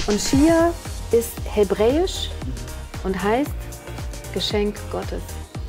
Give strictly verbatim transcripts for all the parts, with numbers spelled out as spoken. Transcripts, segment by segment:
Und Shia ist hebräisch und heißt Geschenk Gottes.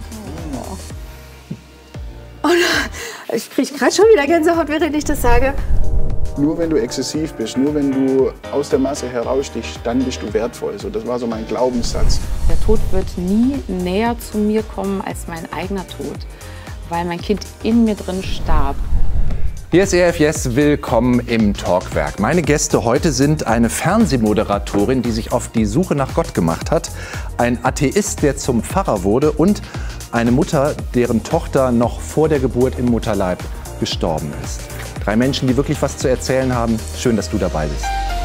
Oh. Und ich kriege gerade schon wieder Gänsehaut, während ich das sage. Nur wenn du exzessiv bist, nur wenn du aus der Masse herausstichst, dann bist du wertvoll. So, das war so mein Glaubenssatz. Der Tod wird nie näher zu mir kommen als mein eigener Tod, weil mein Kind in mir drin starb. Hier ist E F Yes, willkommen im Talkwerk. Meine Gäste heute sind eine Fernsehmoderatorin, die sich auf die Suche nach Gott gemacht hat, ein Atheist, der zum Pfarrer wurde und eine Mutter, deren Tochter noch vor der Geburt im Mutterleib gestorben ist. Drei Menschen, die wirklich was zu erzählen haben. Schön, dass du dabei bist.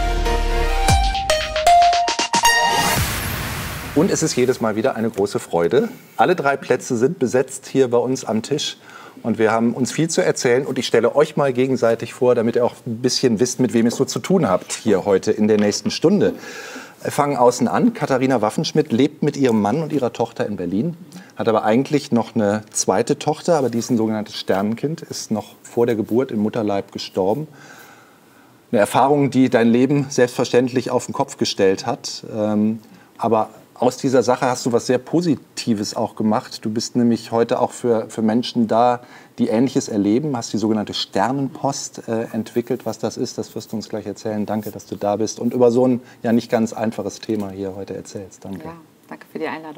Und es ist jedes Mal wieder eine große Freude. Alle drei Plätze sind besetzt hier bei uns am Tisch. Und wir haben uns viel zu erzählen. Und ich stelle euch mal gegenseitig vor, damit ihr auch ein bisschen wisst, mit wem ihr es so zu tun habt hier heute in der nächsten Stunde. Wir fangen außen an. Katharina Waffenschmidt lebt mit ihrem Mann und ihrer Tochter in Berlin, hat aber eigentlich noch eine zweite Tochter, aber die ist ein sogenanntes Sternenkind, ist noch vor der Geburt im Mutterleib gestorben. Eine Erfahrung, die dein Leben selbstverständlich auf den Kopf gestellt hat. Ähm, aber aus dieser Sache hast du was sehr Positives auch gemacht. Du bist nämlich heute auch für, für Menschen da, die Ähnliches erleben. Hast die sogenannte Sternenpost äh, entwickelt. Was das ist, das wirst du uns gleich erzählen. Danke, dass du da bist und über so ein ja nicht ganz einfaches Thema hier heute erzählst. Danke. Ja, danke für die Einladung.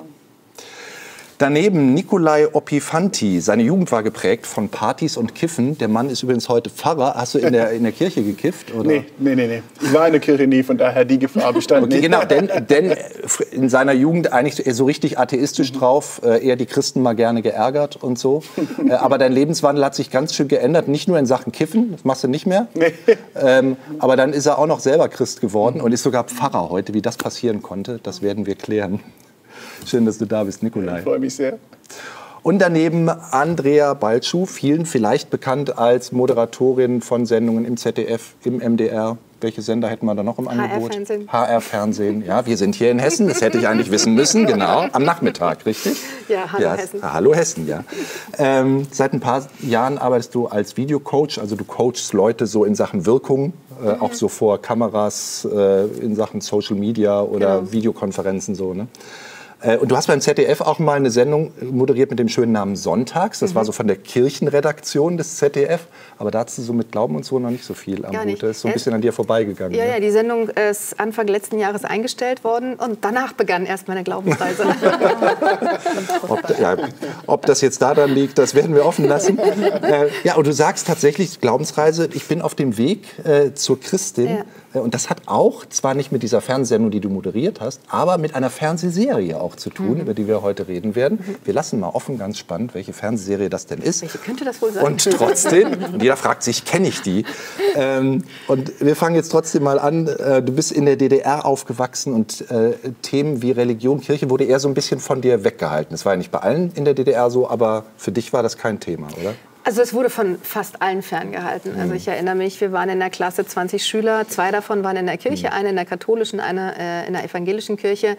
Daneben Nikolai Opifanti. Seine Jugend war geprägt von Partys und Kiffen. Der Mann ist übrigens heute Pfarrer. Hast du in der, in der Kirche gekifft? Oder? Nee, nee, nee, nee. Ich war in der Kirche nie, von daher die Gefahr bestand okay, nicht. Genau, denn, denn in seiner Jugend eigentlich so richtig atheistisch drauf, eher die Christen mal gerne geärgert und so. Aber dein Lebenswandel hat sich ganz schön geändert, nicht nur in Sachen Kiffen, das machst du nicht mehr. Nee. Ähm, aber dann ist er auch noch selber Christ geworden und ist sogar Pfarrer heute. Wie das passieren konnte, das werden wir klären. Schön, dass du da bist, Nikolai. Ich freue mich sehr. Und daneben Andrea Balczó, vielen vielleicht bekannt als Moderatorin von Sendungen im Z D F, im M D R. Welche Sender hätten wir da noch im Angebot? H R-Fernsehen. H R-Fernsehen, ja. Wir sind hier in Hessen, das hätte ich eigentlich wissen müssen, genau. Am Nachmittag, richtig? Ja, hallo ja, Hessen. Hallo Hessen, ja. Ähm, seit ein paar Jahren arbeitest du als Videocoach, also du coachst Leute so in Sachen Wirkung, äh, mhm. auch so vor Kameras, äh, in Sachen Social Media oder genau. Videokonferenzen so, ne? Und du hast beim Z D F auch mal eine Sendung moderiert mit dem schönen Namen Sonntags. Das mhm. war so von der Kirchenredaktion des Z D F. Aber da hast du so mit Glauben und so noch nicht so viel am Hut. Das ist so ein bisschen an dir vorbeigegangen. Ja, ne? ja, die Sendung ist Anfang letzten Jahres eingestellt worden. Und danach begann erst meine Glaubensreise. ob, ja, ob das jetzt daran liegt, das werden wir offen lassen. äh, ja, und du sagst tatsächlich, Glaubensreise, ich bin auf dem Weg äh, zur Christin. Ja. Und das hat auch, zwar nicht mit dieser Fernsehsendung, die du moderiert hast, aber mit einer Fernsehserie auch zu tun, mhm. über die wir heute reden werden. Mhm. Wir lassen mal offen, ganz spannend, welche Fernsehserie das denn ist. Welche könnte das wohl sein? Und trotzdem, und jeder fragt sich, kenne ich die? Ähm, und wir fangen jetzt trotzdem mal an. Äh, du bist in der D D R aufgewachsen und äh, Themen wie Religion, Kirche wurde eher so ein bisschen von dir weggehalten. Das war ja nicht bei allen in der D D R so, aber für dich war das kein Thema, oder? Also es wurde von fast allen ferngehalten. Also ich erinnere mich, wir waren in der Klasse zwanzig Schüler, zwei davon waren in der Kirche, eine in der katholischen, eine äh, in der evangelischen Kirche.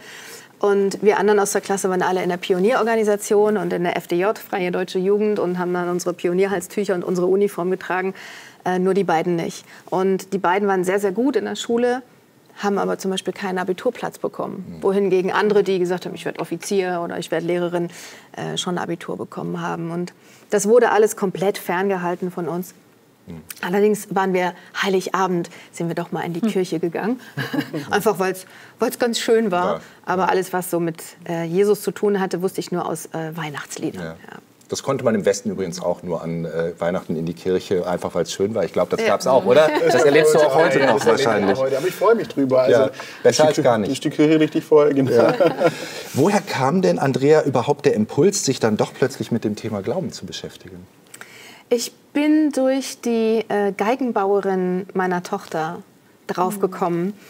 Und wir anderen aus der Klasse waren alle in der Pionierorganisation und in der F D J, Freie Deutsche Jugend, und haben dann unsere Pionierhalstücher und unsere Uniform getragen. Äh, nur die beiden nicht. Und die beiden waren sehr, sehr gut in der Schule, haben aber zum Beispiel keinen Abiturplatz bekommen. Mhm. Wohingegen andere, die gesagt haben, ich werde Offizier oder ich werde Lehrerin, äh, schon ein Abitur bekommen haben. Und das wurde alles komplett ferngehalten von uns. Mhm. Allerdings waren wir Heiligabend, sind wir doch mal in die mhm. Kirche gegangen. Einfach weil es ganz schön war. Ja. Aber alles, was so mit äh, Jesus zu tun hatte, wusste ich nur aus äh, Weihnachtsliedern. Ja. Ja. Das konnte man im Westen übrigens auch nur an äh, Weihnachten in die Kirche, einfach weil es schön war. Ich glaube, das ja. gab es auch, oder? Das, das erlebst du auch heute noch wahrscheinlich. Heute. Aber ich freue mich drüber. Also, ja, besser als gar nicht. Ist die Kirche richtig voll, genau. Ja. Woher kam denn, Andrea, überhaupt der Impuls, sich dann doch plötzlich mit dem Thema Glauben zu beschäftigen? Ich bin durch die äh, Geigenbauerin meiner Tochter draufgekommen. Mhm.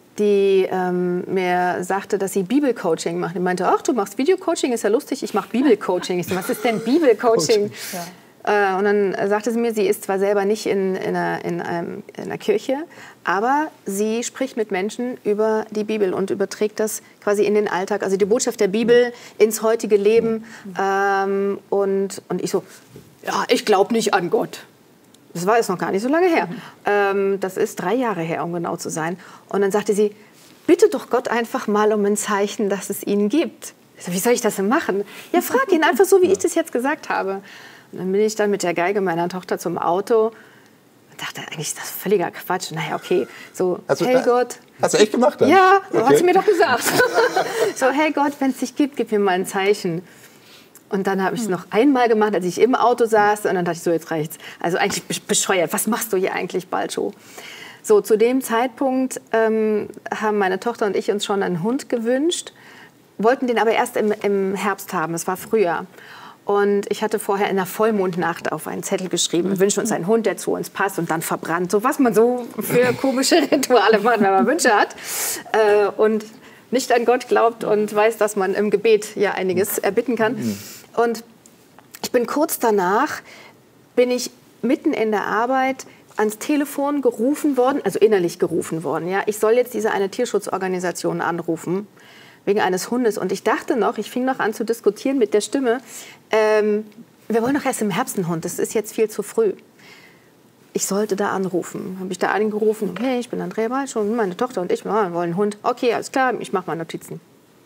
die ähm, mir sagte, dass sie Bibelcoaching macht. Ich meinte, ach, du machst Videocoaching, ist ja lustig, ich mache Bibelcoaching. Ich so, was ist denn Bibelcoaching? Ja. Äh, und dann sagte sie mir, sie ist zwar selber nicht in, in, einer, in, einem, in einer Kirche, aber sie spricht mit Menschen über die Bibel und überträgt das quasi in den Alltag, also die Botschaft der Bibel ins heutige Leben. Ähm, und, und ich so, ja, ich glaube nicht an Gott. Das war jetzt noch gar nicht so lange her. Ähm, das ist drei Jahre her, um genau zu sein. Und dann sagte sie, bitte doch Gott einfach mal um ein Zeichen, dass es ihn gibt. Ich so, wie soll ich das denn machen? Ja, frag ihn einfach so, wie ich das jetzt gesagt habe. Und dann bin ich dann mit der Geige meiner Tochter zum Auto und dachte, eigentlich ist das völliger Quatsch. Naja, okay, so, also, hey Gott. Hast du echt gemacht dann? Ja, okay. Hat sie mir doch gesagt. So, hey Gott, wenn es dich gibt, gib mir mal ein Zeichen. Und dann habe ich es noch einmal gemacht, als ich im Auto saß. Und dann dachte ich, so, jetzt reicht's. Also eigentlich bescheuert. Was machst du hier eigentlich, Balcho? So, zu dem Zeitpunkt ähm, haben meine Tochter und ich uns schon einen Hund gewünscht, wollten den aber erst im, im Herbst haben. Es war Frühjahr. Und ich hatte vorher in der Vollmondnacht auf einen Zettel geschrieben, wir wünschen uns einen Hund, der zu uns passt, und dann verbrannt. So, was man so für komische Rituale macht, wenn man Wünsche hat. Äh, und nicht an Gott glaubt und weiß, dass man im Gebet ja einiges erbitten kann. Und ich bin kurz danach, bin ich mitten in der Arbeit ans Telefon gerufen worden, also innerlich gerufen worden. Ja, ich soll jetzt diese eine Tierschutzorganisation anrufen, wegen eines Hundes. Und ich dachte noch, ich fing noch an zu diskutieren mit der Stimme, ähm, wir wollen doch erst im Herbst einen Hund, das ist jetzt viel zu früh. Ich sollte da anrufen. Habe ich da angerufen, okay, ich bin Andrea Balcho, meine Tochter und ich, wir wollen einen Hund. Okay, alles klar, ich mache mal Notizen.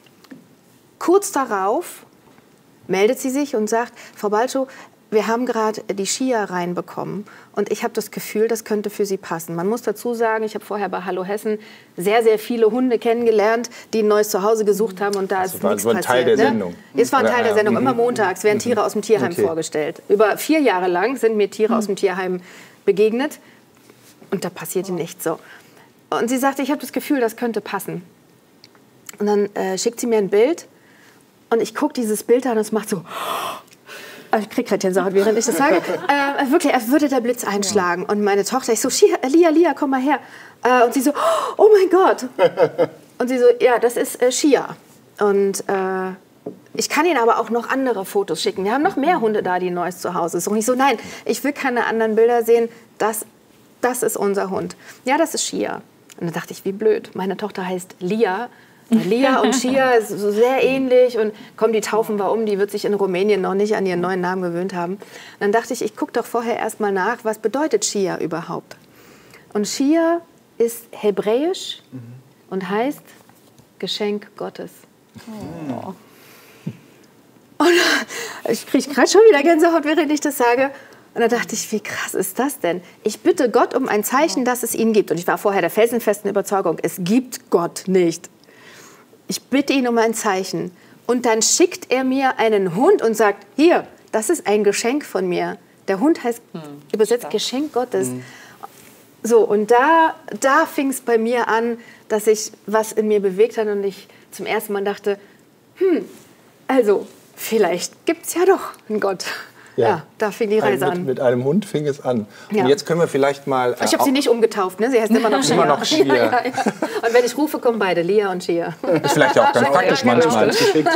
Kurz darauf meldet sie sich und sagt, Frau Balcho, wir haben gerade die Shia reinbekommen und ich habe das Gefühl, das könnte für Sie passen. Man muss dazu sagen, ich habe vorher bei Hallo Hessen sehr, sehr viele Hunde kennengelernt, die ein neues Zuhause gesucht haben, und da ist also nichts war ein passiert. Teil der ne? Sendung. Es war ein Teil der Sendung. Immer montags werden Tiere aus dem Tierheim Okay. vorgestellt. Über vier Jahre lang sind mir Tiere aus dem Tierheim begegnet und da passierte nichts so. Und sie sagte, ich habe das Gefühl, das könnte passen. Und dann äh, schickt sie mir ein Bild und ich gucke dieses Bild an und es macht so... Ich kriege gerade Gänsehaut, während ich das sage. Äh, wirklich, als würde der Blitz einschlagen. Und meine Tochter, ich so, Shia, Lia, Lia, komm mal her. Äh, und sie so, oh mein Gott. Und sie so, ja, das ist äh, Shia. Und äh, ich kann Ihnen aber auch noch andere Fotos schicken. Wir haben noch mehr Hunde da, die ein neues Zuhause ist. Und ich so, nein, ich will keine anderen Bilder sehen. Das, das ist unser Hund. Ja, das ist Shia. Und dann dachte ich, wie blöd. Meine Tochter heißt Lia. Lia und Shia ist so sehr ähnlich und komm, die taufen wir um, die wird sich in Rumänien noch nicht an ihren neuen Namen gewöhnt haben. Und dann dachte ich, ich gucke doch vorher erst mal nach, was bedeutet Shia überhaupt? Und Shia ist hebräisch mhm. und heißt Geschenk Gottes. Oh. Und ich kriege gerade schon wieder Gänsehaut, während ich das sage. Und da dachte ich, wie krass ist das denn? Ich bitte Gott um ein Zeichen, dass es ihn gibt. Und ich war vorher der felsenfesten Überzeugung, es gibt Gott nicht. Ich bitte ihn um ein Zeichen. Und dann schickt er mir einen Hund und sagt, hier, das ist ein Geschenk von mir. Der Hund heißt hm, übersetzt stark. Geschenk Gottes. Hm. So, und da, da fing es bei mir an, dass sich was in mir bewegt hat und ich zum ersten Mal dachte, hm, also vielleicht gibt es ja doch einen Gott. Ja, ja, da fing die Reise Ein, mit, an. Mit einem Hund fing es an. Ja. Und jetzt können wir vielleicht mal... Äh, ich habe sie nicht umgetauft, ne? Sie heißt immer noch Shia. Immer noch Shia. Ja, ja, ja. Und wenn ich rufe, kommen beide, Lia und Shia. Ist vielleicht auch ganz praktisch ja, genau. manchmal.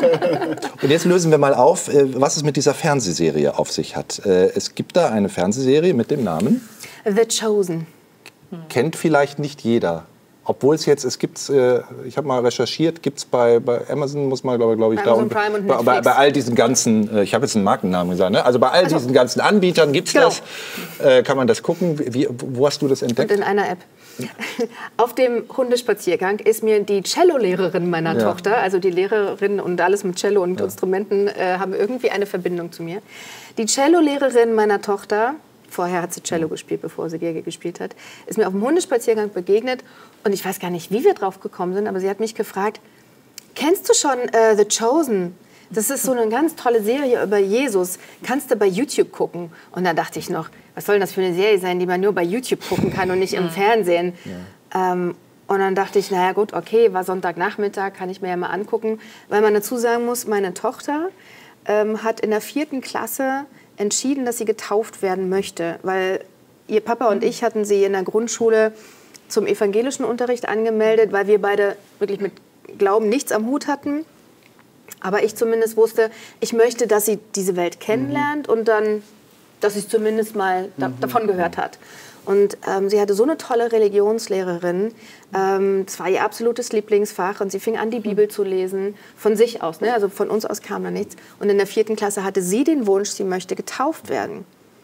Und jetzt lösen wir mal auf, was es mit dieser Fernsehserie auf sich hat. Es gibt da eine Fernsehserie mit dem Namen The Chosen. Kennt vielleicht nicht jeder. Obwohl es jetzt, es gibt, äh, ich habe mal recherchiert, gibt es bei, bei Amazon, muss man glaube glaub ich, da Amazon Prime und bei, Netflix. bei, bei all diesen ganzen, äh, ich habe jetzt einen Markennamen gesagt, ne? Also bei all also, diesen ganzen Anbietern gibt es genau. das, äh, kann man das gucken. Wie, wo hast du das entdeckt? Und in einer App. Auf dem Hundespaziergang ist mir die Cello-Lehrerin meiner Ja. Tochter, also die Lehrerin und alles mit Cello und ja. Instrumenten, äh, haben irgendwie eine Verbindung zu mir. Die Cello-Lehrerin meiner Tochter, vorher hat sie Cello gespielt, bevor sie Geige gespielt hat, ist mir auf dem Hundespaziergang begegnet. Und ich weiß gar nicht, wie wir drauf gekommen sind, aber sie hat mich gefragt, kennst du schon äh, The Chosen? Das ist so eine ganz tolle Serie über Jesus. Kannst du bei YouTube gucken? Und da dachte ich noch, was soll denn das für eine Serie sein, die man nur bei YouTube gucken kann und nicht im Fernsehen? Ja. Ähm, und dann dachte ich, naja gut, okay, war Sonntagnachmittag, kann ich mir ja mal angucken. Weil man dazu sagen muss, meine Tochter ähm, hat in der vierten Klasse entschieden, dass sie getauft werden möchte. Weil ihr Papa und ich hatten sie in der Grundschule zum evangelischen Unterricht angemeldet, weil wir beide wirklich mit Glauben nichts am Hut hatten. Aber ich zumindest wusste, ich möchte, dass sie diese Welt kennenlernt und dann, dass sie zumindest mal da, davon gehört hat. Und ähm, sie hatte so eine tolle Religionslehrerin. Ähm, das war ihr absolutes Lieblingsfach. Und sie fing an, die Bibel zu lesen, von sich aus. Ne? Also von uns aus kam da nichts. Und in der vierten Klasse hatte sie den Wunsch, sie möchte getauft werden.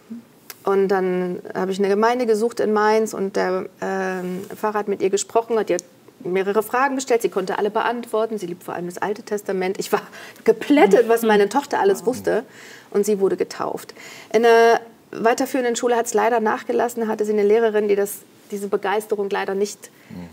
Und dann habe ich eine Gemeinde gesucht in Mainz und der äh, Pfarrer hat mit ihr gesprochen, hat ihr mehrere Fragen gestellt, sie konnte alle beantworten, sie liebt vor allem das Alte Testament. Ich war geplättet, was meine Tochter alles wusste, und sie wurde getauft. In der weiterführenden Schule hat es leider nachgelassen, hatte sie eine Lehrerin, die das, diese Begeisterung leider nicht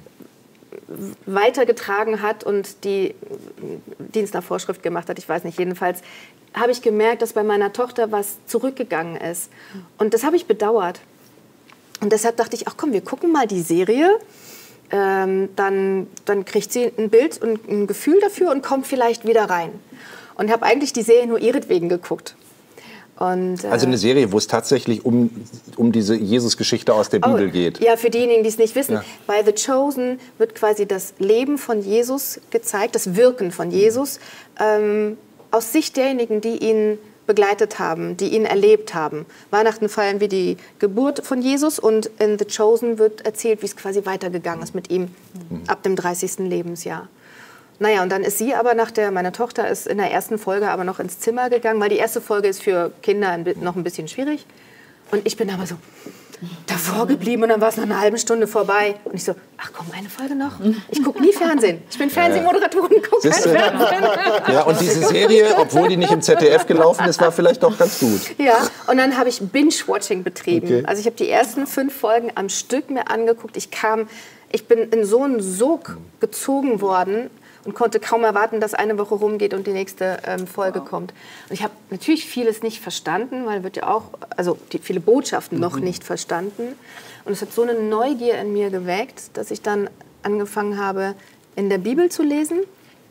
weitergetragen hat und die Dienst nach Vorschrift gemacht hat, ich weiß nicht, jedenfalls habe ich gemerkt, dass bei meiner Tochter was zurückgegangen ist. Und das habe ich bedauert. Und deshalb dachte ich, ach komm, wir gucken mal die Serie. Ähm, dann, dann kriegt sie ein Bild und ein Gefühl dafür und kommt vielleicht wieder rein. Und habe eigentlich die Serie nur ihretwegen geguckt. Und, äh, also eine Serie, wo es tatsächlich um, um diese Jesus-Geschichte aus der Bibel oh, geht. Ja, für diejenigen, die es nicht wissen. Ja. Bei The Chosen wird quasi das Leben von Jesus gezeigt, das Wirken von Jesus, ähm, aus Sicht derjenigen, die ihn begleitet haben, die ihn erlebt haben. Weihnachten feiern wir die Geburt von Jesus und in The Chosen wird erzählt, wie es quasi weitergegangen ist mit ihm mhm. ab dem dreißigsten Lebensjahr. Naja, und dann ist sie aber nach der, meine Tochter ist in der ersten Folge aber noch ins Zimmer gegangen, weil die erste Folge ist für Kinder ein, noch ein bisschen schwierig. Und ich bin aber so davor geblieben und dann war es noch eine halbe Stunde vorbei. Und ich so, ach komm, eine Folge noch? Ich gucke nie Fernsehen. Ich bin Fernsehmoderatorin, gucke kein Fernsehen. Ja, und diese Serie, obwohl die nicht im Z D F gelaufen ist, war vielleicht doch ganz gut. Ja, und dann habe ich Binge-Watching betrieben. Okay. Also ich habe die ersten fünf Folgen am Stück mir angeguckt. Ich kam, ich bin in so einen Sog gezogen worden und konnte kaum erwarten, dass eine Woche rumgeht und die nächste ähm, Folge wow. kommt. Und ich habe natürlich vieles nicht verstanden, weil wird ja auch, also die, viele Botschaften mhm. noch nicht verstanden. Und es hat so eine Neugier in mir geweckt, dass ich dann angefangen habe, in der Bibel zu lesen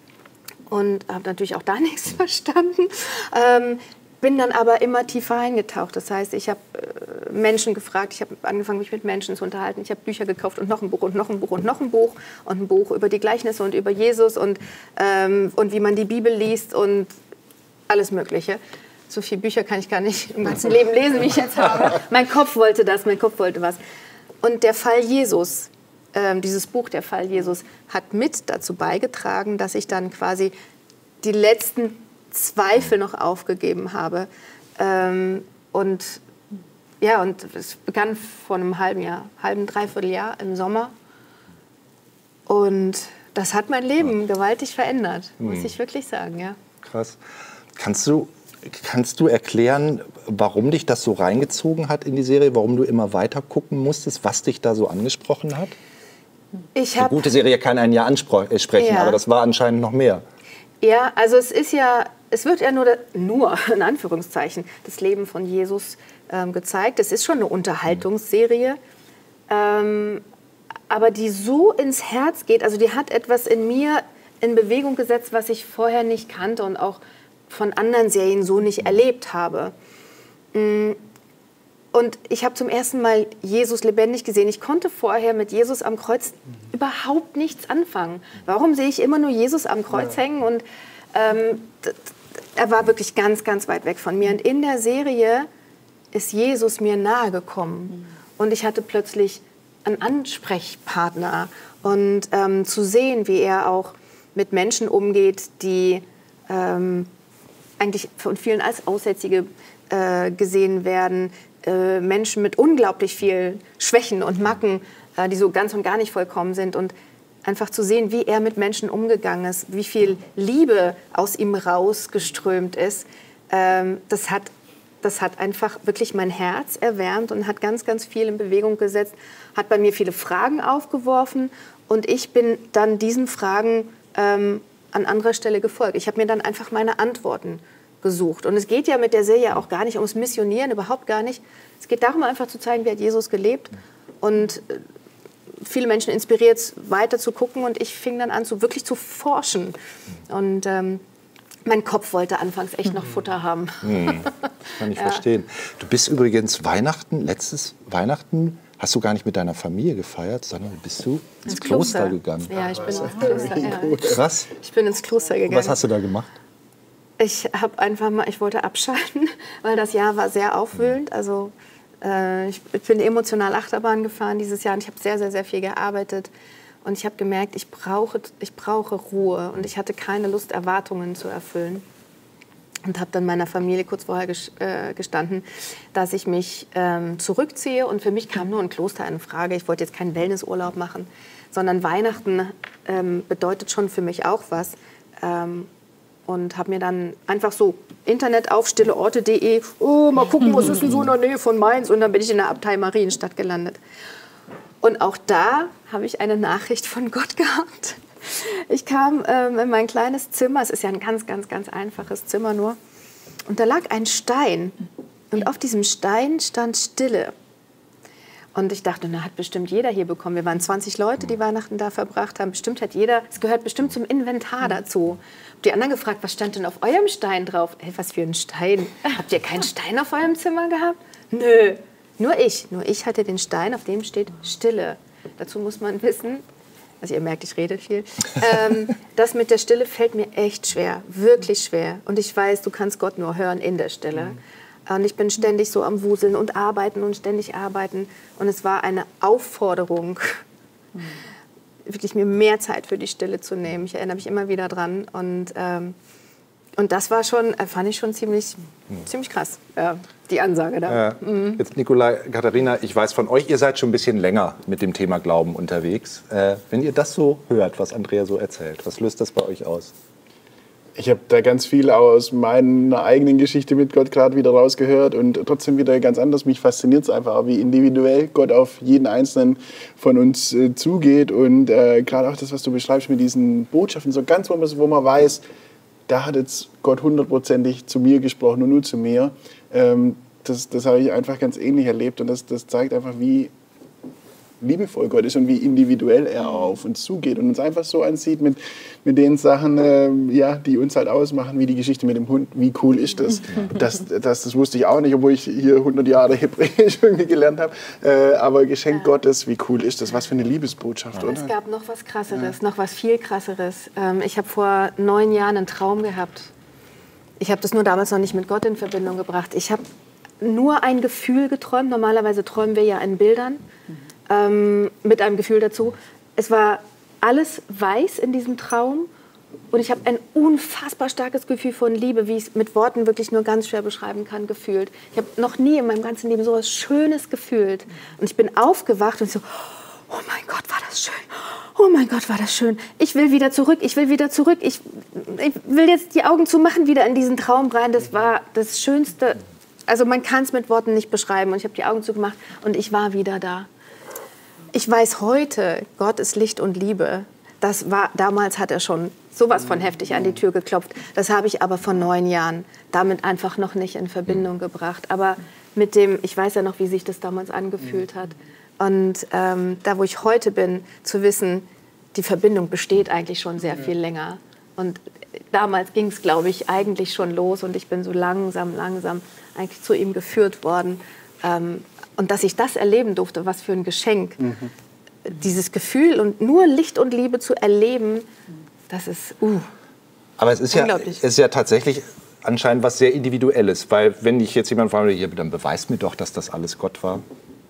und habe natürlich auch da nichts verstanden. Ähm, bin dann aber immer tiefer eingetaucht. Das heißt, ich habe äh, Menschen gefragt, ich habe angefangen, mich mit Menschen zu unterhalten. Ich habe Bücher gekauft und noch ein Buch und noch ein Buch und noch ein Buch und ein Buch über die Gleichnisse und über Jesus und, ähm, und wie man die Bibel liest und alles Mögliche. So viele Bücher kann ich gar nicht im ganzen Leben lesen, wie ich jetzt habe. Mein Kopf wollte das, mein Kopf wollte was. Und der Fall Jesus, ähm, dieses Buch, der Fall Jesus, hat mit dazu beigetragen, dass ich dann quasi die letzten Zweifel noch aufgegeben habe. Ähm, und ja, und es begann vor einem halben Jahr, halben, dreiviertel Jahr im Sommer. Und das hat mein Leben ja. gewaltig verändert, muss mhm. ich wirklich sagen, ja. Krass. Kannst du, kannst du erklären, warum dich das so reingezogen hat in die Serie, warum du immer weiter gucken musstest, was dich da so angesprochen hat? Ich hab, Eine gute Serie kann einen ja ansprechen, ja. aber das war anscheinend noch mehr. Ja, also es ist ja, es wird ja nur, nur in Anführungszeichen, das Leben von Jesus ähm, gezeigt. Es ist schon eine Unterhaltungsserie, ähm, aber die so ins Herz geht, also die hat etwas in mir in Bewegung gesetzt, was ich vorher nicht kannte und auch von anderen Serien so nicht erlebt habe. Und ich habe zum ersten Mal Jesus lebendig gesehen. Ich konnte vorher mit Jesus am Kreuz überhaupt nichts anfangen. Warum sehe ich immer nur Jesus am Kreuz ja. hängen? Und ähm, er war wirklich ganz, ganz weit weg von mir. Und in der Serie ist Jesus mir nahe gekommen. Und ich hatte plötzlich einen Ansprechpartner. Und ähm, zu sehen, wie er auch mit Menschen umgeht, die ähm, eigentlich von vielen als Aussätzige äh, gesehen werden, äh, Menschen mit unglaublich vielen Schwächen und Macken, äh, die so ganz und gar nicht vollkommen sind. Und einfach zu sehen, wie er mit Menschen umgegangen ist, wie viel Liebe aus ihm rausgeströmt ist, ähm, das hat, das hat einfach wirklich mein Herz erwärmt und hat ganz, ganz viel in Bewegung gesetzt, hat bei mir viele Fragen aufgeworfen und ich bin dann diesen Fragen ähm, an anderer Stelle gefolgt. Ich habe mir dann einfach meine Antworten gesucht. Und es geht ja mit der Serie auch gar nicht ums Missionieren, überhaupt gar nicht. Es geht darum, einfach zu zeigen, wie hat Jesus gelebt und viele Menschen inspiriert, weiter zu gucken. Und ich fing dann an, zu, wirklich zu forschen. Und ähm, mein Kopf wollte anfangs echt noch Futter haben. Hm, kann ich ja. verstehen. Du bist übrigens Weihnachten, letztes Weihnachten, hast du gar nicht mit deiner Familie gefeiert, sondern bist du ins, ins Kloster. Kloster gegangen. Ja, ich bin ins Kloster. Ja. Was? Ich bin ins Kloster gegangen. Und was hast du da gemacht? Ich habe einfach mal, ich wollte abschalten, weil das Jahr war sehr aufwühlend. Also äh, ich bin emotional Achterbahn gefahren dieses Jahr und ich habe sehr, sehr, sehr viel gearbeitet. Und ich habe gemerkt, ich brauche, ich brauche Ruhe und ich hatte keine Lust, Erwartungen zu erfüllen. Und habe dann meiner Familie kurz vorher gestanden, dass ich mich ähm, zurückziehe. Und für mich kam nur ein Kloster in Frage. Ich wollte jetzt keinen Wellnessurlaub machen, sondern Weihnachten ähm, bedeutet schon für mich auch was. Ähm, und habe mir dann einfach so Internet auf, stilleorte punkt de, oh, mal gucken, was ist denn so in der Nähe von Mainz? Und dann bin ich in der Abtei Marienstadt gelandet. Und auch da habe ich eine Nachricht von Gott gehabt. Ich kam ähm, in mein kleines Zimmer, es ist ja ein ganz, ganz, ganz einfaches Zimmer nur, und da lag ein Stein. Und auf diesem Stein stand Stille. Und ich dachte, na, hat bestimmt jeder hier bekommen. Wir waren zwanzig Leute, die Weihnachten da verbracht haben. Bestimmt hat jeder, es gehört bestimmt zum Inventar dazu. Hab die anderen gefragt, was stand denn auf eurem Stein drauf? Hey, was für ein Stein? Habt ihr keinen Stein auf eurem Zimmer gehabt? Nö, nur ich. Nur ich hatte den Stein, auf dem steht Stille. Dazu muss man wissen, also ihr merkt, ich rede viel, ähm, das mit der Stille fällt mir echt schwer, wirklich schwer. Und ich weiß, du kannst Gott nur hören in der Stille. Und ich bin ständig so am Wuseln und arbeiten und ständig arbeiten. Und es war eine Aufforderung, mhm. wirklich mir mehr Zeit für die Stille zu nehmen. Ich erinnere mich immer wieder dran. Und, ähm, und das war schon, fand ich schon ziemlich, mhm. ziemlich krass, ja, die Ansage da. Ja. Mhm. Jetzt Nikolai, Katharina, ich weiß von euch, ihr seid schon ein bisschen länger mit dem Thema Glauben unterwegs. Äh, wenn ihr das so hört, was Andrea so erzählt, was löst das bei euch aus? Ich habe da ganz viel aus meiner eigenen Geschichte mit Gott gerade wieder rausgehört und trotzdem wieder ganz anders. Mich fasziniert es einfach, wie individuell Gott auf jeden Einzelnen von uns äh, zugeht. Und äh, gerade auch das, was du beschreibst mit diesen Botschaften, so ganz, wo man, wo man weiß, da hat jetzt Gott hundertprozentig zu mir gesprochen und nur zu mir. Ähm, das das habe ich einfach ganz ähnlich erlebt und das, das zeigt einfach, wie liebevoll Gott ist und wie individuell er auf uns zugeht und uns einfach so ansieht mit, mit den Sachen, äh, ja, die uns halt ausmachen, wie die Geschichte mit dem Hund. Wie cool ist das? Das, das, das wusste ich auch nicht, obwohl ich hier hundert Jahre Hebräisch irgendwie gelernt habe. Äh, aber Geschenk ja. Gottes, wie cool ist das? Was für eine Liebesbotschaft, ja. oder? Es gab noch was Krasseres, ja. noch was viel Krasseres. Ähm, ich habe vor neun Jahren einen Traum gehabt. Ich habe das nur damals noch nicht mit Gott in Verbindung gebracht. Ich habe nur ein Gefühl geträumt. Normalerweise träumen wir ja in Bildern. Ähm, mit einem Gefühl dazu. Es war alles weiß in diesem Traum und ich habe ein unfassbar starkes Gefühl von Liebe, wie ich es mit Worten wirklich nur ganz schwer beschreiben kann, gefühlt. Ich habe noch nie in meinem ganzen Leben so etwas Schönes gefühlt. Und ich bin aufgewacht und so, oh mein Gott, war das schön. Oh mein Gott, war das schön. Ich will wieder zurück, ich will wieder zurück. Ich, ich will jetzt die Augen zumachen, wieder in diesen Traum rein. Das war das Schönste. Also man kann es mit Worten nicht beschreiben. Und ich habe die Augen zugemacht und ich war wieder da. Ich weiß heute, Gott ist Licht und Liebe. Das war, damals hat er schon sowas von heftig an die Tür geklopft. Das habe ich aber vor neun Jahren damit einfach noch nicht in Verbindung gebracht. Aber mit dem, ich weiß ja noch, wie sich das damals angefühlt hat. Und ähm, da, wo ich heute bin, zu wissen, die Verbindung besteht eigentlich schon sehr viel länger. Und damals ging es, glaube ich, eigentlich schon los. Und ich bin so langsam, langsam eigentlich zu ihm geführt worden. Ähm, Und dass ich das erleben durfte, was für ein Geschenk. Mhm. Dieses Gefühl und nur Licht und Liebe zu erleben, das ist uh, Aber es ist ja, es ist ja tatsächlich anscheinend was sehr Individuelles. Weil wenn ich jetzt jemand frage, hier, dann beweist mir doch, dass das alles Gott war.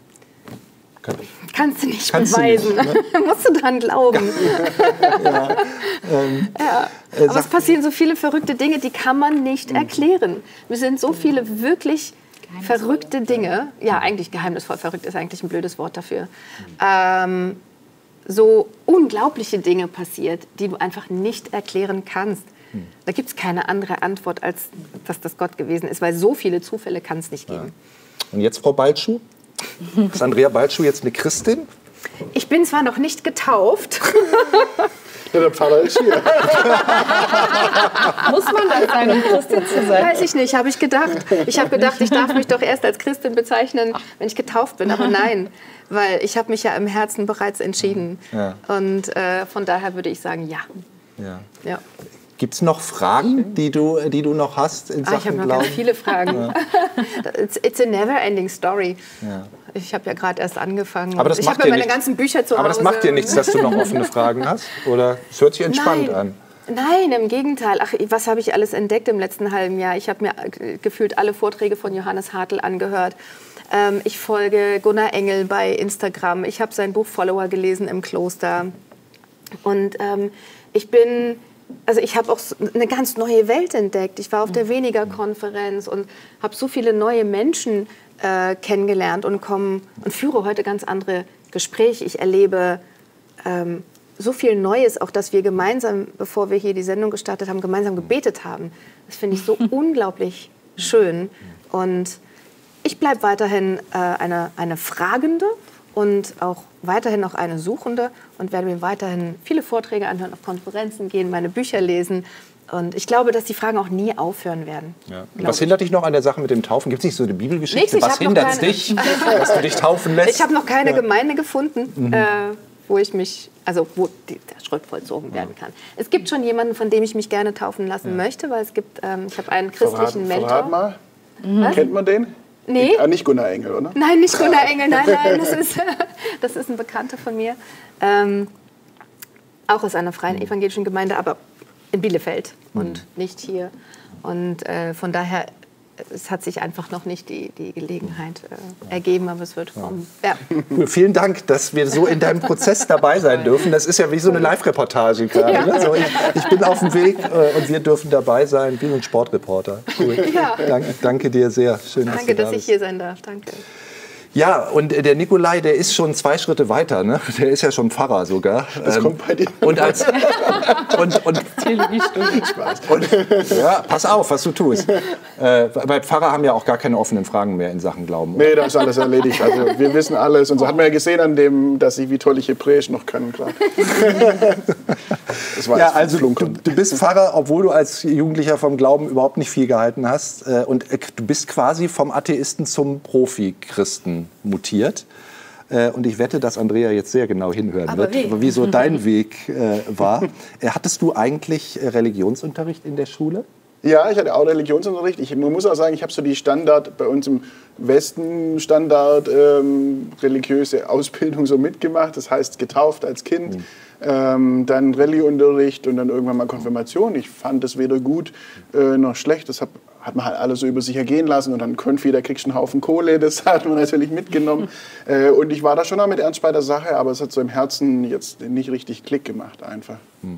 Kann Kannst du nicht Kannst beweisen. Du nicht, ne? Musst du dran glauben. ja, ähm, ja. Aber es passieren so viele verrückte Dinge, die kann man nicht erklären. Wir sind so viele wirklich verrückte Dinge, ja eigentlich geheimnisvoll, verrückt ist eigentlich ein blödes Wort dafür, ähm, so unglaubliche Dinge passiert, die du einfach nicht erklären kannst. Da gibt es keine andere Antwort, als dass das Gott gewesen ist, weil so viele Zufälle kann es nicht geben. Ja. Und jetzt, Frau Balschuh? Ist Andrea Balschuh jetzt eine Christin? Ich bin zwar noch nicht getauft. Ja, der Pfarrer ist hier. Muss man das sein, um Christin zu sein? Weiß ich nicht, habe ich gedacht. Ich habe gedacht, ich darf mich doch erst als Christin bezeichnen, wenn ich getauft bin. Aber nein, weil ich habe mich ja im Herzen bereits entschieden. Ja. Und äh, von daher würde ich sagen, ja. ja. ja. Gibt es noch Fragen, die du, die du noch hast in Sachen ah, ich habe noch Glauben? ganz viele Fragen. Ja. it's, it's a never-ending story. Ja. Ich habe ja gerade erst angefangen. Aber das ich macht habe ja meine nichts. ganzen Bücher zu Hause. Aber das macht dir nichts, dass du noch offene Fragen hast? Oder es hört sich entspannt Nein. an? Nein, im Gegenteil. Ach, was habe ich alles entdeckt im letzten halben Jahr? Ich habe mir gefühlt alle Vorträge von Johannes Hartl angehört. Ähm, ich folge Gunnar Engel bei Instagram. Ich habe sein Buch Follower gelesen im Kloster. Und ähm, ich bin... Also ich habe auch eine ganz neue Welt entdeckt. Ich war auf der Weniger-Konferenz und habe so viele neue Menschen äh, kennengelernt und, komm, und führe heute ganz andere Gespräche. Ich erlebe ähm, so viel Neues, auch dass wir gemeinsam, bevor wir hier die Sendung gestartet haben, gemeinsam gebetet haben. Das finde ich so unglaublich schön. Und ich bleibe weiterhin äh, eine, eine Fragende und auch weiterhin auch eine Suchende und werde mir weiterhin viele Vorträge anhören, auf Konferenzen gehen, meine Bücher lesen. Und ich glaube, dass die Fragen auch nie aufhören werden. Ja. Was hindert dich noch an der Sache mit dem Taufen? Gibt es nicht so eine Bibelgeschichte? Nichts, Was hindert dich, dass du dich taufen lässt? Ich habe noch keine ja. Gemeinde gefunden, mhm. äh, wo ich mich, also wo die, der Schritt vollzogen werden kann. Es gibt schon jemanden, von dem ich mich gerne taufen lassen ja. möchte, weil es gibt, ähm, ich habe einen christlichen Verrat, Mentor. Verrat mal. Mhm. Kennt man den? Nee. Ah, nicht Gunnar Engel, oder? Nein, nicht Gunnar Engel, nein, nein, das ist, das ist ein Bekannter von mir. Ähm, auch aus einer freien evangelischen Gemeinde, aber in Bielefeld mhm. und nicht hier. Und äh, von daher, es hat sich einfach noch nicht die, die Gelegenheit äh, ergeben, aber es wird kommen. Ja. Ja. Vielen Dank, dass wir so in deinem Prozess dabei sein dürfen. Das ist ja wie so eine Live-Reportage gerade. Ja. Ne? So, ich, ich bin auf dem Weg äh, und wir dürfen dabei sein, wie so ein Sportreporter. Cool. Ja. Dank, danke dir sehr. Schön, dass danke, du da dass ich hier sein darf. Danke. Ja, und der Nikolai, der ist schon zwei Schritte weiter, ne? Der ist ja schon Pfarrer sogar. Das ähm, kommt bei dir. Und als und, und, und ja, pass auf, was du tust. Äh, weil Pfarrer haben ja auch gar keine offenen Fragen mehr in Sachen Glauben. Oder? Nee, das ist alles erledigt. Also wir wissen alles. Und so hat man ja gesehen an dem, dass ich wie toll ich Hebräisch noch kann, klar. Das war ja, also du, du bist Pfarrer, obwohl du als Jugendlicher vom Glauben überhaupt nicht viel gehalten hast. Und du bist quasi vom Atheisten zum Profi-Christen mutiert. Und ich wette, dass Andrea jetzt sehr genau hinhören Aber wird, wie? wie so dein Weg äh, war. Hattest du eigentlich Religionsunterricht in der Schule? Ja, ich hatte auch Religionsunterricht. Ich man muss auch sagen, ich habe so die Standard, bei uns im Westen Standard ähm, religiöse Ausbildung so mitgemacht. Das heißt, getauft als Kind, mhm. ähm, dann Rallye-Unterricht und dann irgendwann mal Konfirmation. Ich fand das weder gut äh, noch schlecht. Das hab, hat man halt alles so über sich ergehen lassen. Und dann Konfi, da kriegst du einen Haufen Kohle. Das hat man natürlich mitgenommen. Mhm. Äh, und ich war da schon auch mit ernst bei der Sache, aber es hat so im Herzen jetzt nicht richtig Klick gemacht einfach. Mhm.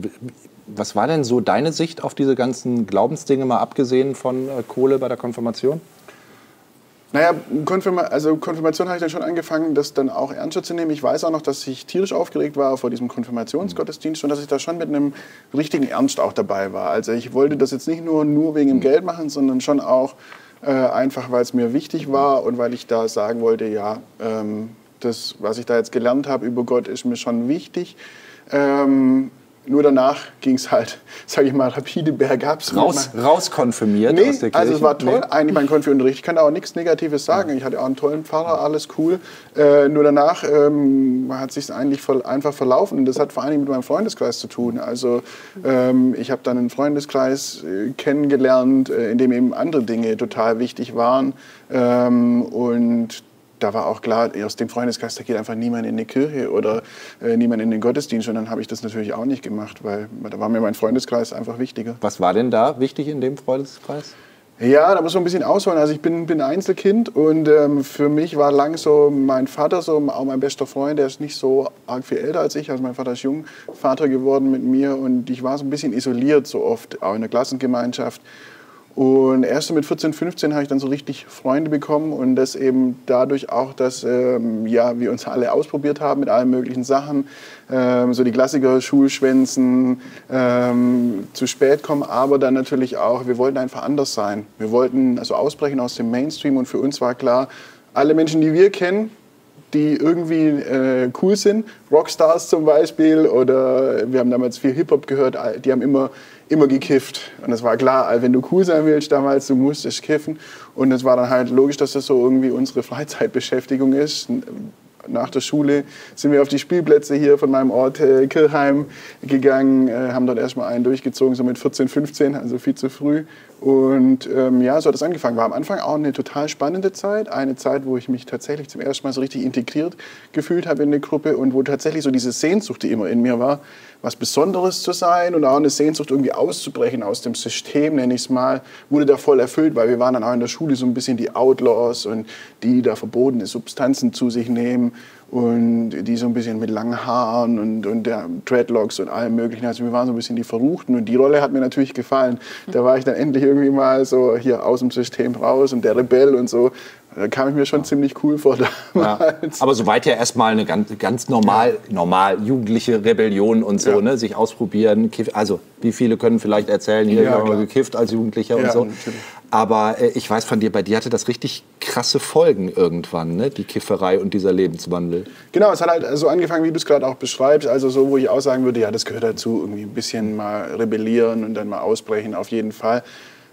Was war denn so deine Sicht auf diese ganzen Glaubensdinge, mal abgesehen von äh, Kohle bei der Konfirmation? Naja, Konfirma also Konfirmation habe ich dann schon angefangen, das dann auch ernster zu nehmen. Ich weiß auch noch, dass ich tierisch aufgeregt war vor diesem Konfirmationsgottesdienst und dass ich da schon mit einem richtigen Ernst auch dabei war. Also ich wollte das jetzt nicht nur, nur wegen dem Geld machen, sondern schon auch äh, einfach, weil es mir wichtig war und weil ich da sagen wollte, ja, ähm, das, was ich da jetzt gelernt habe über Gott, ist mir schon wichtig. Ähm, Nur danach ging es halt, sage ich mal, rapide bergab. Raus, rauskonfirmiert nee, aus der Kirche? Also es war toll, nee. eigentlich mein Konfirmierunterricht. Ich kann da auch nichts Negatives sagen. Ich hatte auch einen tollen Pfarrer, alles cool. Äh, nur danach ähm, hat es sich eigentlich voll, einfach verlaufen. Und das hat vor allem mit meinem Freundeskreis zu tun. Also ähm, ich habe dann einen Freundeskreis äh, kennengelernt, äh, in dem eben andere Dinge total wichtig waren. Ähm, und da war auch klar, aus dem Freundeskreis, da geht einfach niemand in die Kirche oder äh, niemand in den Gottesdienst. Und dann habe ich das natürlich auch nicht gemacht, weil da war mir mein Freundeskreis einfach wichtiger. Was war denn da wichtig in dem Freundeskreis? Ja, da muss man ein bisschen ausholen. Also ich bin, bin Einzelkind und ähm, für mich war lang so mein Vater, so auch mein bester Freund, der ist nicht so arg viel älter als ich. Also mein Vater ist Jungvater geworden mit mir und ich war so ein bisschen isoliert so oft, auch in der Klassengemeinschaft. Und erst so mit vierzehn, fünfzehn habe ich dann so richtig Freunde bekommen und das eben dadurch auch, dass ähm, ja, wir uns alle ausprobiert haben mit allen möglichen Sachen. Ähm, so die Klassiker, Schulschwänzen, ähm, zu spät kommen, aber dann natürlich auch, wir wollten einfach anders sein. Wir wollten also ausbrechen aus dem Mainstream und für uns war klar, alle Menschen, die wir kennen, die irgendwie äh, cool sind, Rockstars zum Beispiel, oder wir haben damals viel Hip-Hop gehört, die haben immer, immer gekifft. Und es war klar, wenn du cool sein willst damals, du musstest kiffen. Und es war dann halt logisch, dass das so irgendwie unsere Freizeitbeschäftigung ist. Nach der Schule sind wir auf die Spielplätze hier von meinem Ort äh, Kirchheim gegangen, äh, haben dort erstmal einen durchgezogen, so mit vierzehn, fünfzehn, also viel zu früh. Und ähm, ja, so hat es angefangen. War am Anfang auch eine total spannende Zeit. Eine Zeit, wo ich mich tatsächlich zum ersten Mal so richtig integriert gefühlt habe in eine Gruppe und wo tatsächlich so diese Sehnsucht, die immer in mir war, was Besonderes zu sein und auch eine Sehnsucht, irgendwie auszubrechen aus dem System, nenne ich es mal, wurde da voll erfüllt, weil wir waren dann auch in der Schule so ein bisschen die Outlaws und die, die da verbotene Substanzen zu sich nehmen und die so ein bisschen mit langen Haaren und, und der Dreadlocks und allem Möglichen. Also wir waren so ein bisschen die Verruchten und die Rolle hat mir natürlich gefallen. Da war ich dann endlich irgendwie mal so hier aus dem System raus und der Rebell und so. Da kam ich mir schon ziemlich cool vor damals. Ja. Aber soweit ja erstmal eine ganz, ganz normal, normal jugendliche Rebellion und so, ja. ne? Sich ausprobieren. Also wie viele können vielleicht erzählen, hier ja, haben wir gekifft als Jugendlicher ja, und so. Natürlich. Aber äh, ich weiß von dir, bei dir hatte das richtig krasse Folgen irgendwann, ne? Die Kifferei und dieser Lebenswandel. Genau, es hat halt so angefangen, wie du es gerade auch beschreibst. Also so, wo ich auch sagen würde, ja, das gehört dazu, irgendwie ein bisschen mal rebellieren und dann mal ausbrechen, auf jeden Fall.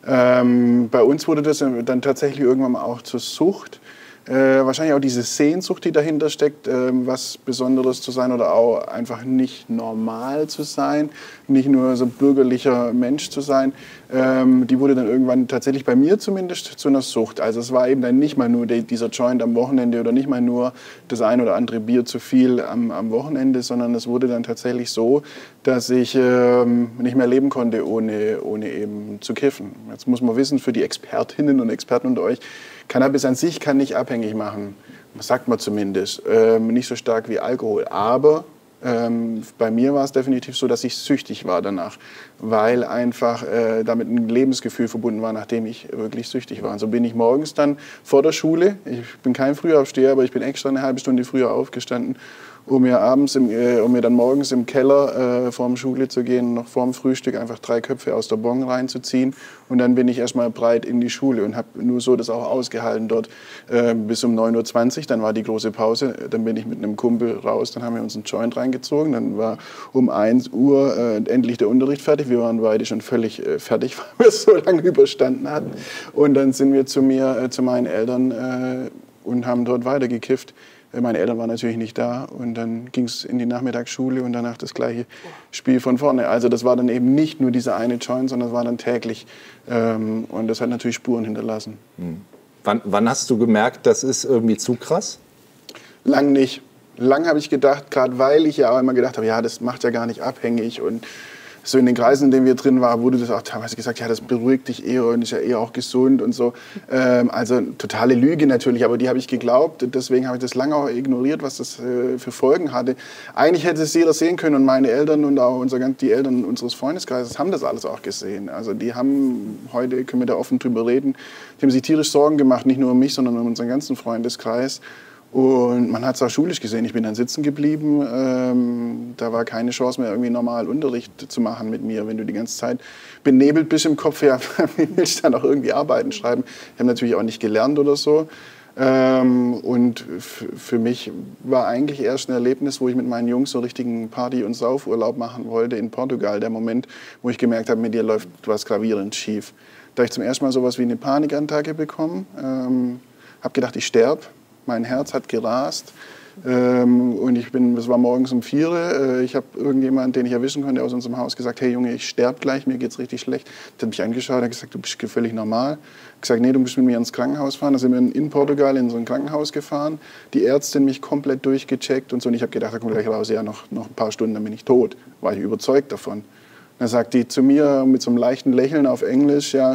Ähm, bei uns wurde das dann tatsächlich irgendwann mal auch zur Sucht. Äh, wahrscheinlich auch diese Sehnsucht, die dahinter steckt, äh, was Besonderes zu sein oder auch einfach nicht normal zu sein, nicht nur so ein bürgerlicher Mensch zu sein, ähm, die wurde dann irgendwann tatsächlich bei mir zumindest zu einer Sucht. Also es war eben dann nicht mal nur die, dieser Joint am Wochenende oder nicht mal nur das ein oder andere Bier zu viel am, am Wochenende, sondern es wurde dann tatsächlich so, dass ich ähm, nicht mehr leben konnte, ohne, ohne eben zu kiffen. Jetzt muss man wissen, für die Expertinnen und Experten unter euch, Cannabis an sich kann nicht abhängig machen, sagt man zumindest. Ähm, nicht so stark wie Alkohol. Aber ähm, bei mir war es definitiv so, dass ich süchtig war danach, weil einfach äh, damit ein Lebensgefühl verbunden war, nachdem ich wirklich süchtig war. Und so bin ich morgens dann vor der Schule, ich bin kein Frühaufsteher, aber ich bin extra eine halbe Stunde früher aufgestanden, um mir abends, im, äh, um mir dann morgens im Keller äh, vor dem Schule zu gehen, noch vor dem Frühstück einfach drei Köpfe aus der Bon reinzuziehen. Und dann bin ich erstmal breit in die Schule und habe nur so das auch ausgehalten dort äh, bis um neun Uhr zwanzig. Dann war die große Pause. Dann bin ich mit einem Kumpel raus. Dann haben wir uns einen Joint reingezogen. Dann war um eins Uhr äh, endlich der Unterricht fertig. Wir waren beide schon völlig äh, fertig, weil wir es so lange überstanden hatten. Und dann sind wir zu mir, äh, zu meinen Eltern äh, und haben dort weitergekifft. Meine Eltern waren natürlich nicht da und dann ging es in die Nachmittagsschule und danach das gleiche Spiel von vorne. Also das war dann eben nicht nur dieser eine Joint, sondern es war dann täglich ähm, und das hat natürlich Spuren hinterlassen. Hm. Wann, wann hast du gemerkt, das ist irgendwie zu krass? Lang nicht. Lang habe ich gedacht, gerade weil ich ja auch immer gedacht habe, ja, das macht ja gar nicht abhängig und so in den Kreisen, in denen wir drin waren, wurde das auch teilweise gesagt, ja, das beruhigt dich eher und ist ja eher auch gesund und so. Ähm, also totale Lüge natürlich, aber die habe ich geglaubt. Deswegen habe ich das lange auch ignoriert, was das äh, für Folgen hatte. Eigentlich hätte es jeder sehen können und meine Eltern und auch unser, die Eltern unseres Freundeskreises haben das alles auch gesehen. Also die haben, heute können wir da offen drüber reden, die haben sich tierisch Sorgen gemacht, nicht nur um mich, sondern um unseren ganzen Freundeskreis. Und man hat es auch schulisch gesehen. Ich bin dann sitzen geblieben. Ähm, da war keine Chance mehr, irgendwie normal Unterricht zu machen mit mir. Wenn du die ganze Zeit benebelt bist im Kopf, ja, wie willst du dann auch irgendwie Arbeiten schreiben? Ich habe natürlich auch nicht gelernt oder so. Ähm, und für mich war eigentlich erst ein Erlebnis, wo ich mit meinen Jungs so richtigen Party- und Saufurlaub machen wollte in Portugal. Der Moment, wo ich gemerkt habe, mit dir läuft was gravierend schief. Da habe ich zum ersten Mal sowas wie eine Panikattacke bekommen. Ähm, habe gedacht, ich sterbe. Mein Herz hat gerast ähm, und ich bin, es war morgens um vier. Äh, ich habe irgendjemanden, den ich erwischen konnte aus unserem Haus, gesagt, hey Junge, ich sterbe gleich, mir geht's richtig schlecht. Der hat mich angeschaut, hat gesagt, du bist völlig normal. Ich habe gesagt, nee, du musst mit mir ins Krankenhaus fahren. Da sind wir in Portugal in so ein Krankenhaus gefahren. Die Ärztin mich komplett durchgecheckt und so. Und ich habe gedacht, da kommt gleich raus, ja, noch, noch ein paar Stunden, dann bin ich tot. War ich überzeugt davon. Dann sagt die zu mir mit so einem leichten Lächeln auf Englisch, ja,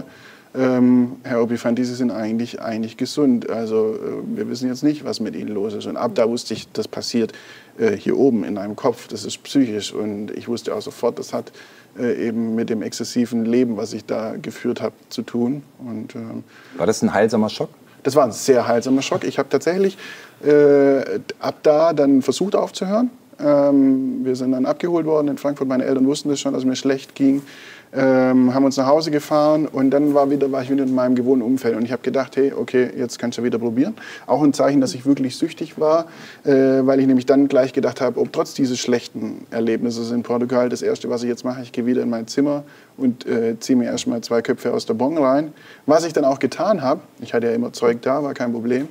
Ähm, Herr Opifant, Sie sind eigentlich, eigentlich gesund. Also äh, wir wissen jetzt nicht, was mit Ihnen los ist. Und ab da wusste ich, das passiert äh, hier oben in einem Kopf. Das ist psychisch. Und ich wusste auch sofort, das hat äh, eben mit dem exzessiven Leben, was ich da geführt habe, zu tun. Und, ähm, war das ein heilsamer Schock? Das war ein sehr heilsamer Schock. Ich habe tatsächlich äh, ab da dann versucht aufzuhören. Ähm, wir sind dann abgeholt worden in Frankfurt. Meine Eltern wussten das schon, dass es mir schlecht ging. Ähm, haben uns nach Hause gefahren und dann war, wieder, war ich wieder in meinem gewohnten Umfeld. Und ich habe gedacht, hey, okay, jetzt kannst du wieder probieren. Auch ein Zeichen, dass ich wirklich süchtig war, äh, weil ich nämlich dann gleich gedacht habe, ob trotz dieses schlechten Erlebnisses in Portugal, das Erste, was ich jetzt mache, ich gehe wieder in mein Zimmer und äh, ziehe mir erstmal zwei Köpfe aus der Bon rein. Was ich dann auch getan habe, ich hatte ja immer Zeug da, war kein Problem.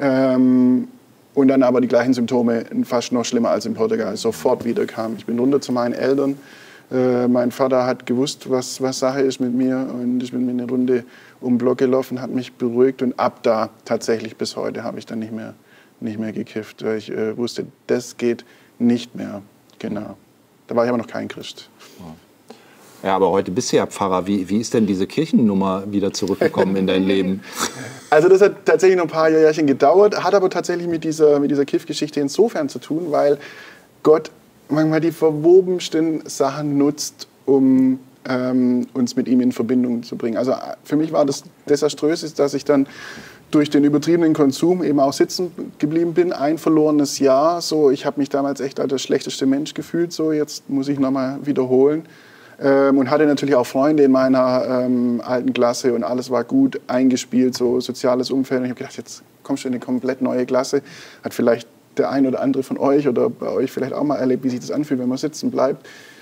Ähm, und dann aber die gleichen Symptome, fast noch schlimmer als in Portugal, sofort wieder kamen. Ich bin runter zu meinen Eltern. Äh, mein Vater hat gewusst, was, was Sache ist mit mir und ich bin mir eine Runde um den Block gelaufen, hat mich beruhigt und ab da tatsächlich bis heute habe ich dann nicht mehr, nicht mehr gekifft, weil ich äh, wusste, das geht nicht mehr. Genau. Da war ich aber noch kein Christ. Ja, aber heute bist du ja Pfarrer. Wie, wie ist denn diese Kirchennummer wieder zurückgekommen in dein Leben? Also das hat tatsächlich noch ein paar Jährchen gedauert, hat aber tatsächlich mit dieser, mit dieser Kiff-Geschichte insofern zu tun, weil Gott manchmal die verwobensten Sachen nutzt, um ähm, uns mit ihm in Verbindung zu bringen. Also für mich war das desaströs, dass ich dann durch den übertriebenen Konsum eben auch sitzen geblieben bin. Ein verlorenes Jahr. So, ich habe mich damals echt als der schlechteste Mensch gefühlt. So, jetzt muss ich nochmal wiederholen. Ähm, und hatte natürlich auch Freunde in meiner ähm, alten Klasse und alles war gut eingespielt, so soziales Umfeld. Und ich habe gedacht, jetzt kommst du in eine komplett neue Klasse. Hat vielleicht der ein oder andere von euch oder bei euch vielleicht auch mal erlebt, wie sich das anfühlt, wenn man sitzen bleibt.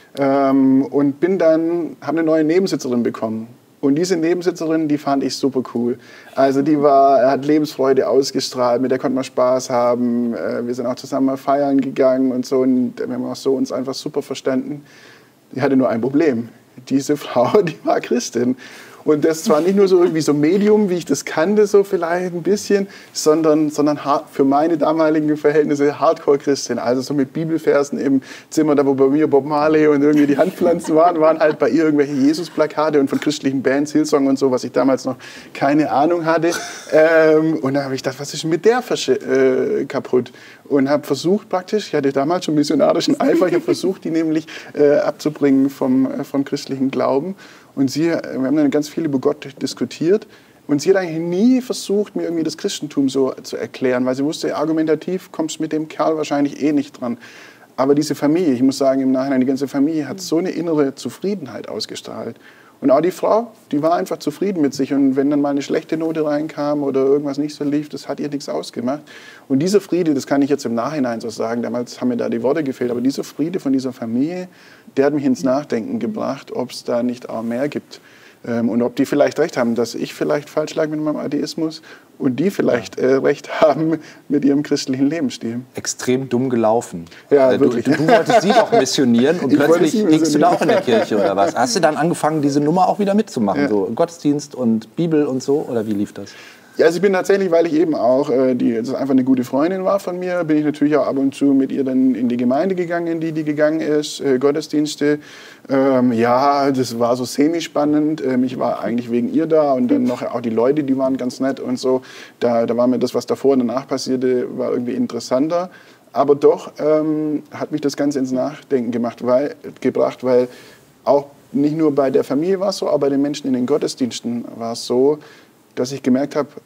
Ähm, und bin dann, habe eine neue Nebensitzerin bekommen. Und diese Nebensitzerin, die fand ich super cool. Also die war, hat Lebensfreude ausgestrahlt, mit der konnte man Spaß haben. Wir sind auch zusammen mal feiern gegangen und so. Und wir haben auch so uns einfach super verstanden. Die hatte nur ein Problem. Diese Frau, die war Christin. Und das zwar nicht nur so irgendwie so Medium, wie ich das kannte, so vielleicht ein bisschen, sondern, sondern für meine damaligen Verhältnisse Hardcore-Christin. Also so mit Bibelversen im Zimmer, da wo bei mir Bob Marley und irgendwie die Handpflanzen waren, waren halt bei ihr irgendwelche Jesus-Plakate und von christlichen Bands, Hillsong und so, was ich damals noch keine Ahnung hatte. Ähm, und da habe ich gedacht, was ist mit der äh, kaputt? Und habe versucht praktisch, ich hatte damals schon missionarischen Eifer, ich habe versucht, die nämlich äh, abzubringen vom, äh, vom christlichen Glauben. Und sie, wir haben dann ganz viel über Gott diskutiert. Und sie hat eigentlich nie versucht, mir irgendwie das Christentum so zu erklären, weil sie wusste, argumentativ kommst du mit dem Kerl wahrscheinlich eh nicht dran. Aber diese Familie, ich muss sagen, im Nachhinein, die ganze Familie hat so eine innere Zufriedenheit ausgestrahlt. Und auch die Frau, die war einfach zufrieden mit sich. Und wenn dann mal eine schlechte Note reinkam oder irgendwas nicht so lief, das hat ihr nichts ausgemacht. Und dieser Friede, das kann ich jetzt im Nachhinein so sagen, damals haben mir da die Worte gefehlt, aber dieser Friede von dieser Familie, der hat mich ins Nachdenken gebracht, ob es da nicht auch mehr gibt. Und ob die vielleicht recht haben, dass ich vielleicht falsch lag mit meinem Atheismus und die vielleicht äh, recht haben mit ihrem christlichen Lebensstil. Extrem dumm gelaufen. Ja, du, wirklich. Du, du wolltest sie doch missionieren und Ich plötzlich wollte sie liegst du da auch in der missionieren. Kirche oder was? Hast du dann angefangen, diese Nummer auch wieder mitzumachen? Ja. So Gottesdienst und Bibel und so? Oder wie lief das? Ja, also ich bin tatsächlich, weil ich eben auch, äh, die, das einfach eine gute Freundin war von mir, bin ich natürlich auch ab und zu mit ihr dann in die Gemeinde gegangen, in die die gegangen ist, äh, Gottesdienste. Ähm, ja, das war so semi-spannend. Ähm, ich war eigentlich wegen ihr da und dann noch auch die Leute, die waren ganz nett und so. Da, da war mir das, was davor und danach passierte, war irgendwie interessanter. Aber doch ähm, hat mich das Ganze ins Nachdenken gemacht, weil, gebracht, weil auch nicht nur bei der Familie war es so, aber bei den Menschen in den Gottesdiensten war es so, dass ich gemerkt habe,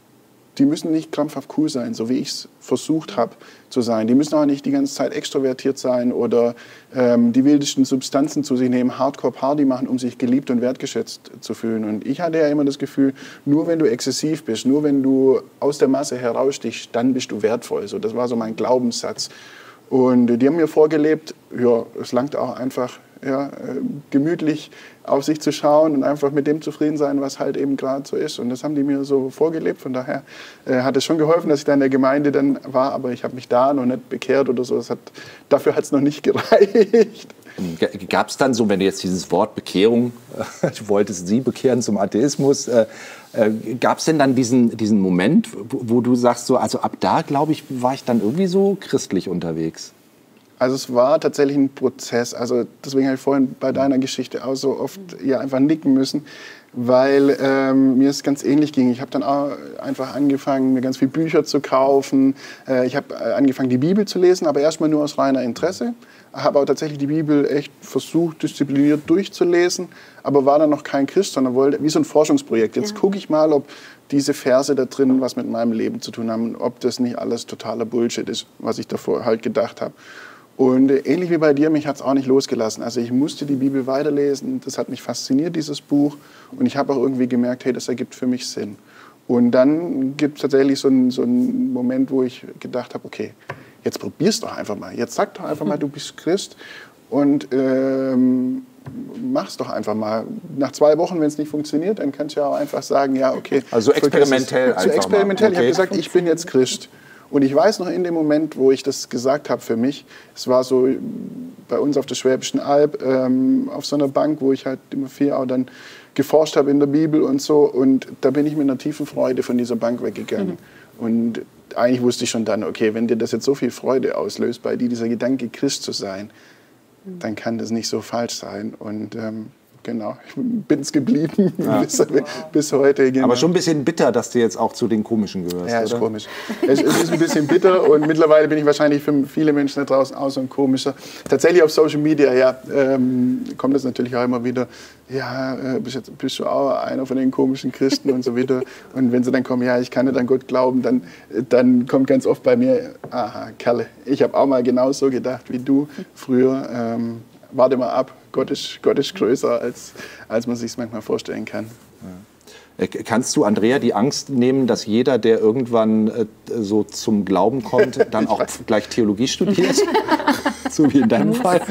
die müssen nicht krampfhaft cool sein, so wie ich es versucht habe zu sein. Die müssen auch nicht die ganze Zeit extrovertiert sein oder ähm, die wildesten Substanzen zu sich nehmen, Hardcore-Party machen, um sich geliebt und wertgeschätzt zu fühlen. Und ich hatte ja immer das Gefühl, nur wenn du exzessiv bist, nur wenn du aus der Masse herausstichst, dann bist du wertvoll. So, das war so mein Glaubenssatz. Und die haben mir vorgelebt, ja, es langt auch einfach, ja, äh, gemütlich auf sich zu schauen und einfach mit dem zufrieden sein, was halt eben gerade so ist. Und das haben die mir so vorgelebt. Von daher äh, hat es schon geholfen, dass ich da in der Gemeinde dann war, aber ich habe mich da noch nicht bekehrt oder so. Das hat, dafür hat es noch nicht gereicht. Gab es dann so, wenn du jetzt dieses Wort Bekehrung, du wolltest sie bekehren zum Atheismus, äh, äh, gab es denn dann diesen, diesen Moment, wo, wo du sagst, so, also ab da, glaube ich, war ich dann irgendwie so christlich unterwegs? Also es war tatsächlich ein Prozess. Also deswegen habe ich vorhin bei deiner Geschichte auch so oft ja, einfach nicken müssen, weil ähm, mir es ganz ähnlich ging. Ich habe dann auch einfach angefangen, mir ganz viele Bücher zu kaufen. Äh, ich habe angefangen, die Bibel zu lesen, aber erstmal nur aus reiner Interesse. Habe auch tatsächlich die Bibel echt versucht, diszipliniert durchzulesen, aber war dann noch kein Christ, sondern wollte, wie so ein Forschungsprojekt. Jetzt ja. gucke ich mal, ob diese Verse da drin was mit meinem Leben zu tun haben, ob das nicht alles totaler Bullshit ist, was ich davor halt gedacht habe. Und ähnlich wie bei dir, mich hat es auch nicht losgelassen. Also ich musste die Bibel weiterlesen, das hat mich fasziniert, dieses Buch. Und ich habe auch irgendwie gemerkt, hey, das ergibt für mich Sinn. Und dann gibt es tatsächlich so einen, so einen Moment, wo ich gedacht habe, okay, jetzt probier's doch einfach mal. Jetzt sag doch einfach mal, du bist Christ und ähm, mach's doch einfach mal. Nach zwei Wochen, wenn es nicht funktioniert, dann kannst du ja auch einfach sagen, ja, okay. Also experimentell einfach So experimentell. mal. Okay. Ich habe gesagt, ich bin jetzt Christ. Und ich weiß noch in dem Moment, wo ich das gesagt habe für mich, es war so bei uns auf der Schwäbischen Alb, ähm, auf so einer Bank, wo ich halt immer viel auch dann geforscht habe in der Bibel und so. Und da bin ich mit einer tiefen Freude von dieser Bank weggegangen. Mhm. Und eigentlich wusste ich schon dann, okay, wenn dir das jetzt so viel Freude auslöst, bei dir dieser Gedanke, Christ zu sein, mhm. dann kann das nicht so falsch sein. Und ähm, genau. Ich bin es geblieben ja. bis, bis heute. Genau. Aber schon ein bisschen bitter, dass du jetzt auch zu den Komischen gehörst, Ja, ist oder? komisch. Es, es ist ein bisschen bitter und mittlerweile bin ich wahrscheinlich für viele Menschen da draußen auch so ein komischer. Tatsächlich auf Social Media, ja, ähm, kommt das natürlich auch immer wieder, ja, äh, bist, jetzt, bist du auch einer von den komischen Christen und so weiter. Und wenn sie dann kommen, ja, ich kann nicht an Gott glauben, dann, dann kommt ganz oft bei mir, aha, Kerle, ich habe auch mal genauso gedacht wie du früher. Ähm, warte mal ab, Gott ist, Gott ist größer, als, als man sich es manchmal vorstellen kann. Ja. Kannst du, Andrea, die Angst nehmen, dass jeder, der irgendwann äh, so zum Glauben kommt, dann auch gleich Theologie studiert? So wie in deinem Fall?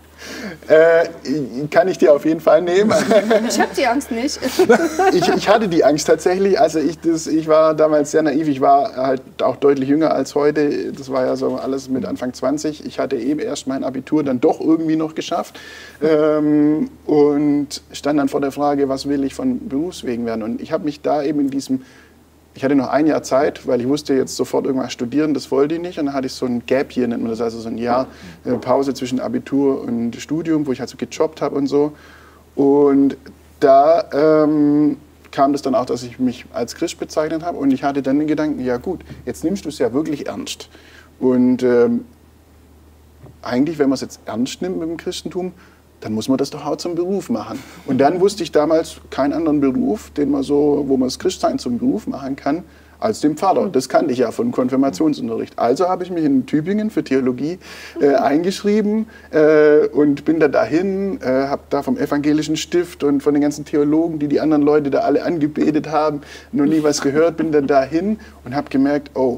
Äh, kann ich dir auf jeden Fall nehmen. Ich habe die Angst nicht. ich, ich hatte die Angst tatsächlich. Also ich, das, ich war damals sehr naiv. Ich war halt auch deutlich jünger als heute. Das war ja so alles mit Anfang zwanzig. Ich hatte eben erst mein Abitur dann doch irgendwie noch geschafft. Ähm, und stand dann vor der Frage, was will ich von Berufswegen werden? Und ich habe mich da eben in diesem... Ich hatte noch ein Jahr Zeit, weil ich wusste jetzt sofort irgendwas studieren, das wollte ich nicht. Und dann hatte ich so ein Gap Year, nennt man das, also so ein Jahr äh, Pause zwischen Abitur und Studium, wo ich halt so gejobbt habe und so. Und da ähm, kam das dann auch, dass ich mich als Christ bezeichnet habe. Und ich hatte dann den Gedanken, ja gut, jetzt nimmst du es ja wirklich ernst. Und ähm, eigentlich, wenn man es jetzt ernst nimmt mit dem Christentum, dann muss man das doch auch zum Beruf machen. Und dann wusste ich damals keinen anderen Beruf, den man so, wo man das Christsein zum Beruf machen kann, als den Pfarrer. Das kannte ich ja von Konfirmationsunterricht. Also habe ich mich in Tübingen für Theologie äh, eingeschrieben äh, und bin da dahin, äh, habe da vom evangelischen Stift und von den ganzen Theologen, die die anderen Leute da alle angebetet haben, noch nie was gehört, bin dann dahin und habe gemerkt, oh,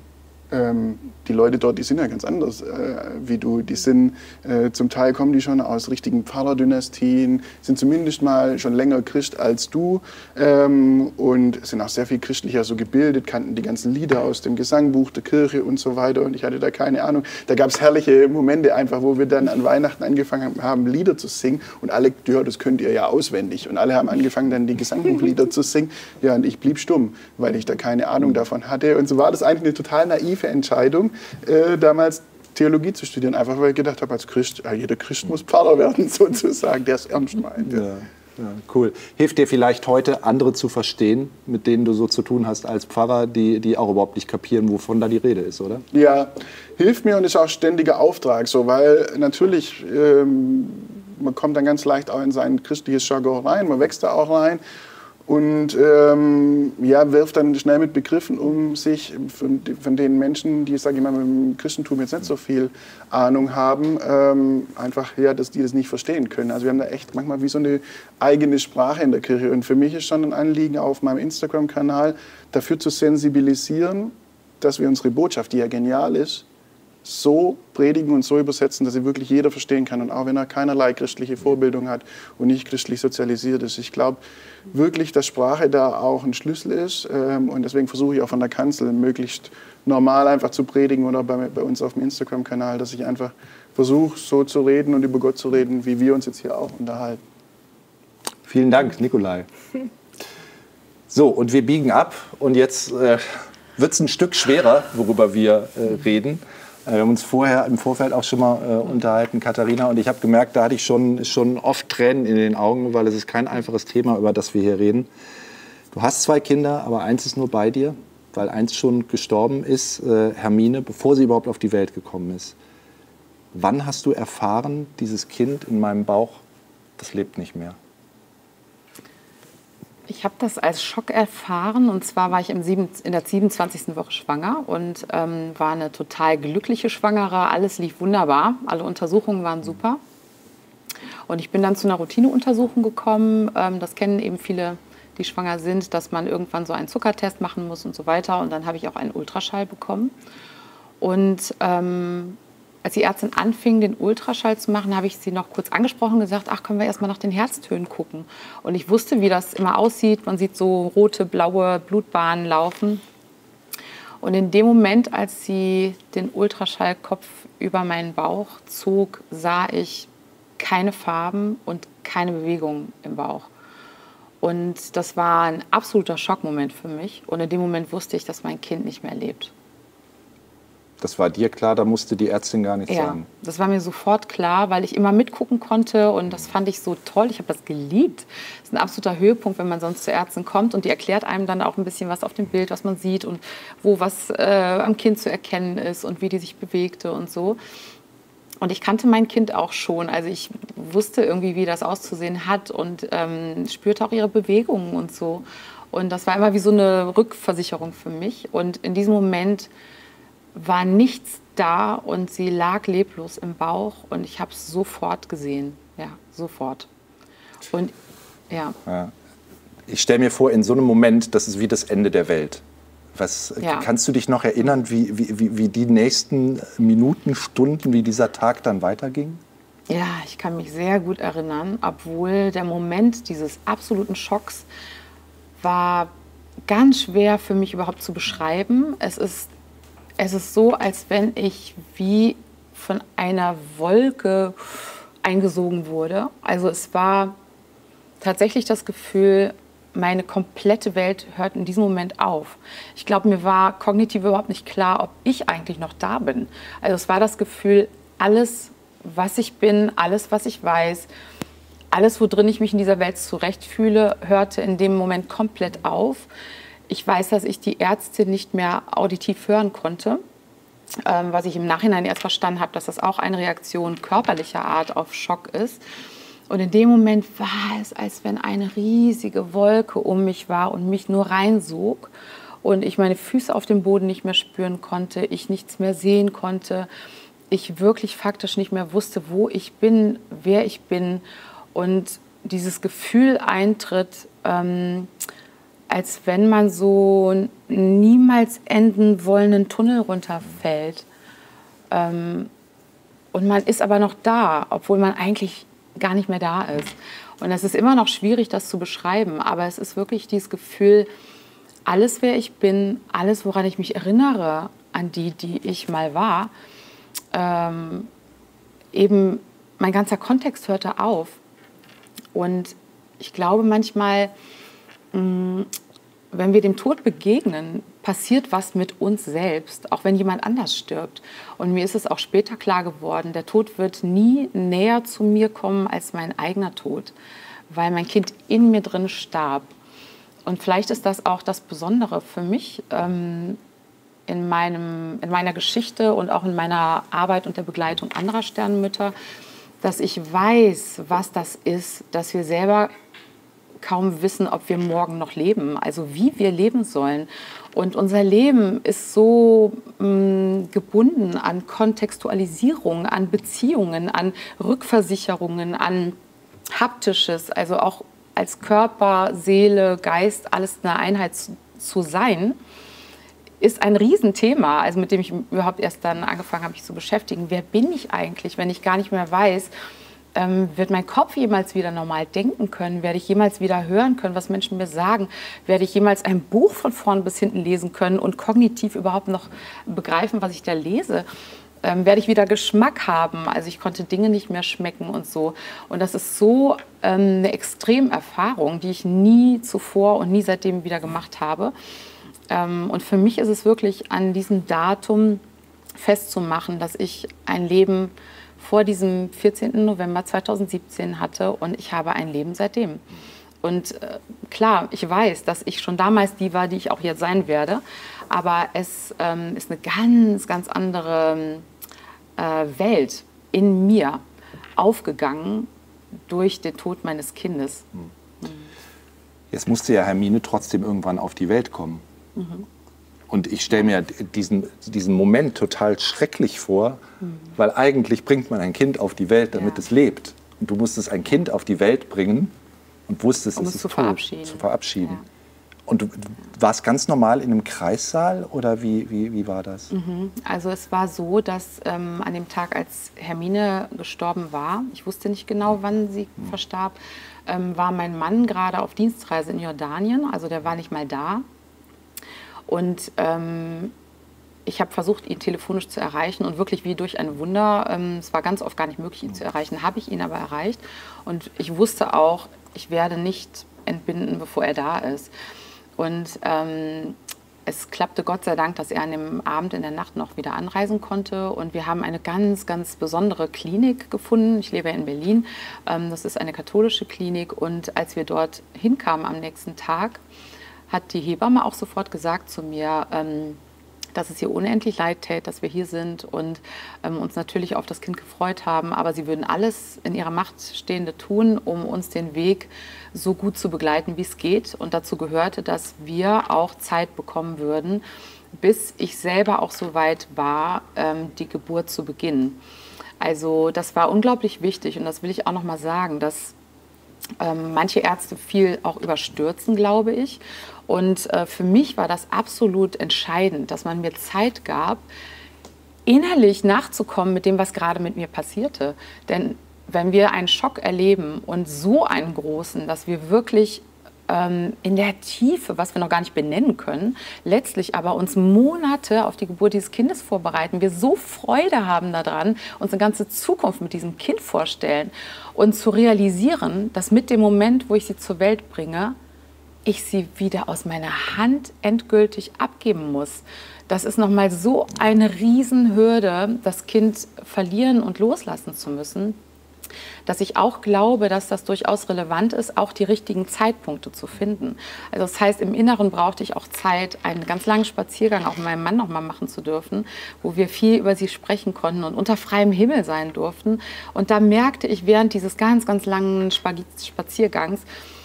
ähm, die Leute dort, die sind ja ganz anders äh, wie du. Die sind, äh, zum Teil kommen die schon aus richtigen Pfarrerdynastien, sind zumindest mal schon länger Christ als du ähm, und sind auch sehr viel christlicher so gebildet, kannten die ganzen Lieder aus dem Gesangbuch der Kirche und so weiter. Und ich hatte da keine Ahnung. Da gab es herrliche Momente einfach, wo wir dann an Weihnachten angefangen haben, Lieder zu singen. Und alle, ja, das könnt ihr ja auswendig. Und alle haben angefangen, dann die Gesangbuchlieder zu singen. Ja, und ich blieb stumm, weil ich da keine Ahnung davon hatte. Und so war das eigentlich eine total naive Entscheidung, Äh, damals Theologie zu studieren, einfach weil ich gedacht habe, als Christ, ja, jeder Christ muss Pfarrer werden, sozusagen, der es ernst meint. Ja. Ja, ja, cool. Hilft dir vielleicht heute, andere zu verstehen, mit denen du so zu tun hast als Pfarrer, die, die auch überhaupt nicht kapieren, wovon da die Rede ist, oder? Ja, hilft mir und ist auch ständiger Auftrag, so, weil natürlich, ähm, man kommt dann ganz leicht auch in sein christliches Jargon rein, man wächst da auch rein. Und ähm, ja, wirft dann schnell mit Begriffen um sich von, von den Menschen, die, sage ich mal, mit dem Christentum jetzt nicht so viel Ahnung haben, ähm, einfach, ja, dass die das nicht verstehen können. Also wir haben da echt manchmal wie so eine eigene Sprache in der Kirche. Und für mich ist schon ein Anliegen auf meinem Instagram-Kanal, dafür zu sensibilisieren, dass wir unsere Botschaft, die ja genial ist, so predigen und so übersetzen, dass sie wirklich jeder verstehen kann. Und auch wenn er keinerlei christliche Vorbildung hat und nicht christlich sozialisiert ist. Ich glaube wirklich, dass Sprache da auch ein Schlüssel ist. Und deswegen versuche ich auch von der Kanzel möglichst normal einfach zu predigen oder bei, bei uns auf dem Instagram-Kanal, dass ich einfach versuche, so zu reden und über Gott zu reden, wie wir uns jetzt hier auch unterhalten. Vielen Dank, Nikolai. So, und wir biegen ab. Und jetzt äh, wird es ein Stück schwerer, worüber wir äh, reden. Wir haben uns vorher im Vorfeld auch schon mal äh, unterhalten, Katharina, und ich habe gemerkt, da hatte ich schon, schon oft Tränen in den Augen, weil es ist kein einfaches Thema, über das wir hier reden. Du hast zwei Kinder, aber eins ist nur bei dir, weil eins schon gestorben ist, äh, Hermine, bevor sie überhaupt auf die Welt gekommen ist. Wann hast du erfahren, dieses Kind in meinem Bauch, das lebt nicht mehr? Ich habe das als Schock erfahren, und zwar war ich im sieben, in der siebenundzwanzigsten Woche schwanger und ähm, war eine total glückliche Schwangere. Alles lief wunderbar, alle Untersuchungen waren super. Und ich bin dann zu einer Routineuntersuchung gekommen. Ähm, das kennen eben viele, die schwanger sind, dass man irgendwann so einen Zuckertest machen muss und so weiter. Und dann habe ich auch einen Ultraschall bekommen. Und ähm, als die Ärztin anfing, den Ultraschall zu machen, habe ich sie noch kurz angesprochen und gesagt, ach, können wir erst mal nach den Herztönen gucken. Und ich wusste, wie das immer aussieht. Man sieht so rote, blaue Blutbahnen laufen. Und in dem Moment, als sie den Ultraschallkopf über meinen Bauch zog, sah ich keine Farben und keine Bewegung im Bauch. Und das war ein absoluter Schockmoment für mich. Und in dem Moment wusste ich, dass mein Kind nicht mehr lebt. Das war dir klar, da musste die Ärztin gar nichts Ja, sagen. das war mir sofort klar, weil ich immer mitgucken konnte und das fand ich so toll. Ich habe das geliebt. Das ist ein absoluter Höhepunkt, wenn man sonst zu Ärzten kommt und die erklärt einem dann auch ein bisschen was auf dem Bild, was man sieht und wo was äh, am Kind zu erkennen ist und wie die sich bewegte und so. Und ich kannte mein Kind auch schon, also ich wusste irgendwie, wie das auszusehen hat und ähm, spürte auch ihre Bewegungen und so. Und das war immer wie so eine Rückversicherung für mich. Und in diesem Moment war nichts da und sie lag leblos im Bauch und ich habe es sofort gesehen, ja, sofort. Und ja. Ja. Ich stelle mir vor, in so einem Moment, das ist wie das Ende der Welt. Was, Ja. Kannst du dich noch erinnern, wie, wie, wie die nächsten Minuten, Stunden, wie dieser Tag dann weiterging? Ja, ich kann mich sehr gut erinnern, obwohl der Moment dieses absoluten Schocks war ganz schwer für mich überhaupt zu beschreiben. Es ist, es ist so, als wenn ich wie von einer Wolke eingesogen wurde. Also es war tatsächlich das Gefühl, meine komplette Welt hört in diesem Moment auf. Ich glaube, mir war kognitiv überhaupt nicht klar, ob ich eigentlich noch da bin. Also es war das Gefühl, alles, was ich bin, alles, was ich weiß, alles, worin ich mich in dieser Welt zurechtfühle, hörte in dem Moment komplett auf. Ich weiß, dass ich die Ärztin nicht mehr auditiv hören konnte, ähm, was ich im Nachhinein erst verstanden habe, dass das auch eine Reaktion körperlicher Art auf Schock ist. Und in dem Moment war es, als wenn eine riesige Wolke um mich war und mich nur reinsog und ich meine Füße auf dem Boden nicht mehr spüren konnte, ich nichts mehr sehen konnte, ich wirklich faktisch nicht mehr wusste, wo ich bin, wer ich bin und dieses Gefühl eintritt, ähm, als wenn man so einen niemals enden wollenden Tunnel runterfällt. Ähm, und man ist aber noch da, obwohl man eigentlich gar nicht mehr da ist. Und es ist immer noch schwierig, das zu beschreiben, aber es ist wirklich dieses Gefühl, alles, wer ich bin, alles, woran ich mich erinnere, an die, die ich mal war, ähm, eben mein ganzer Kontext hörte auf. Und ich glaube manchmal, mh, wenn wir dem Tod begegnen, passiert was mit uns selbst, auch wenn jemand anders stirbt. Und mir ist es auch später klar geworden, der Tod wird nie näher zu mir kommen als mein eigener Tod, weil mein Kind in mir drin starb. Und vielleicht ist das auch das Besondere für mich ähm, in, meinem, in meiner Geschichte und auch in meiner Arbeit und der Begleitung anderer Sternenmütter, dass ich weiß, was das ist, dass wir selber kaum wissen, ob wir morgen noch leben, also wie wir leben sollen. Und unser Leben ist so mh, gebunden an Kontextualisierung, an Beziehungen, an Rückversicherungen, an Haptisches, also auch als Körper, Seele, Geist, alles eine Einheit zu, zu sein, ist ein Riesenthema, also mit dem ich überhaupt erst dann angefangen habe, mich zu beschäftigen. Wer bin ich eigentlich, wenn ich gar nicht mehr weiß, Ähm, wird mein Kopf jemals wieder normal denken können? Werde ich jemals wieder hören können, was Menschen mir sagen? Werde ich jemals ein Buch von vorn bis hinten lesen können und kognitiv überhaupt noch begreifen, was ich da lese? Ähm, werde ich wieder Geschmack haben? Also ich konnte Dinge nicht mehr schmecken und so. Und das ist so ähm, eine Extremerfahrung, die ich nie zuvor und nie seitdem wieder gemacht habe. Ähm, und für mich ist es wirklich an diesem Datum festzumachen, dass ich ein Leben vor diesem vierzehnten November zweitausendsiebzehn hatte und ich habe ein Leben seitdem. Und äh, klar, ich weiß, dass ich schon damals die war, die ich auch jetzt sein werde, aber es ähm, ist eine ganz, ganz andere äh, Welt in mir aufgegangen durch den Tod meines Kindes. Mhm. Jetzt musste ja Hermine trotzdem irgendwann auf die Welt kommen. Mhm. Und ich stelle mir diesen, diesen Moment total schrecklich vor, mhm. weil eigentlich bringt man ein Kind auf die Welt, damit ja. es lebt. Und du musstest ein Kind auf die Welt bringen und wusstest, um es es ist zu tot, verabschieden. zu verabschieden. Ja. Und du warst ganz normal in einem Kreissaal oder wie, wie, wie war das? Mhm. Also es war so, dass ähm, an dem Tag, als Hermine gestorben war, ich wusste nicht genau, wann sie mhm. verstarb, ähm, war mein Mann gerade auf Dienstreise in Jordanien, also der war nicht mal da. Und ähm, ich habe versucht, ihn telefonisch zu erreichen und wirklich wie durch ein Wunder, ähm, es war ganz oft gar nicht möglich, ihn zu erreichen, habe ich ihn aber erreicht. Und ich wusste auch, ich werde nicht entbinden, bevor er da ist. Und ähm, es klappte Gott sei Dank, dass er an dem Abend in der Nacht noch wieder anreisen konnte. Und wir haben eine ganz, ganz besondere Klinik gefunden. Ich lebe in Berlin. Das ist eine katholische Klinik. Und als wir dort hinkamen am nächsten Tag, hat die Hebamme auch sofort gesagt zu mir, dass es ihr unendlich leid täte, dass wir hier sind und ähm, uns natürlich auf das Kind gefreut haben. Aber sie würden alles in ihrer Macht Stehende tun, um uns den Weg so gut zu begleiten, wie es geht. Und dazu gehörte, dass wir auch Zeit bekommen würden, bis ich selber auch so weit war, ähm, die Geburt zu beginnen. Also das war unglaublich wichtig und das will ich auch noch mal sagen, dass ähm, manche Ärzte viel auch überstürzen, glaube ich. Und äh, für mich war das absolut entscheidend, dass man mir Zeit gab, innerlich nachzukommen mit dem, was gerade mit mir passierte. Denn wenn wir einen Schock erleben und so einen großen, dass wir wirklich ähm, in der Tiefe, was wir noch gar nicht benennen können, letztlich aber uns Monate auf die Geburt dieses Kindes vorbereiten, wir so Freude haben daran, uns eine ganze Zukunft mit diesem Kind vorstellen und zu realisieren, dass mit dem Moment, wo ich sie zur Welt bringe, ich sie wieder aus meiner Hand endgültig abgeben muss. Das ist nochmal so eine Riesenhürde, das Kind verlieren und loslassen zu müssen, dass ich auch glaube, dass das durchaus relevant ist, auch die richtigen Zeitpunkte zu finden. Also das heißt, im Inneren brauchte ich auch Zeit, einen ganz langen Spaziergang auch mit meinem Mann noch mal machen zu dürfen, wo wir viel über sie sprechen konnten und unter freiem Himmel sein durften. Und da merkte ich während dieses ganz, ganz langen Spaziergangs,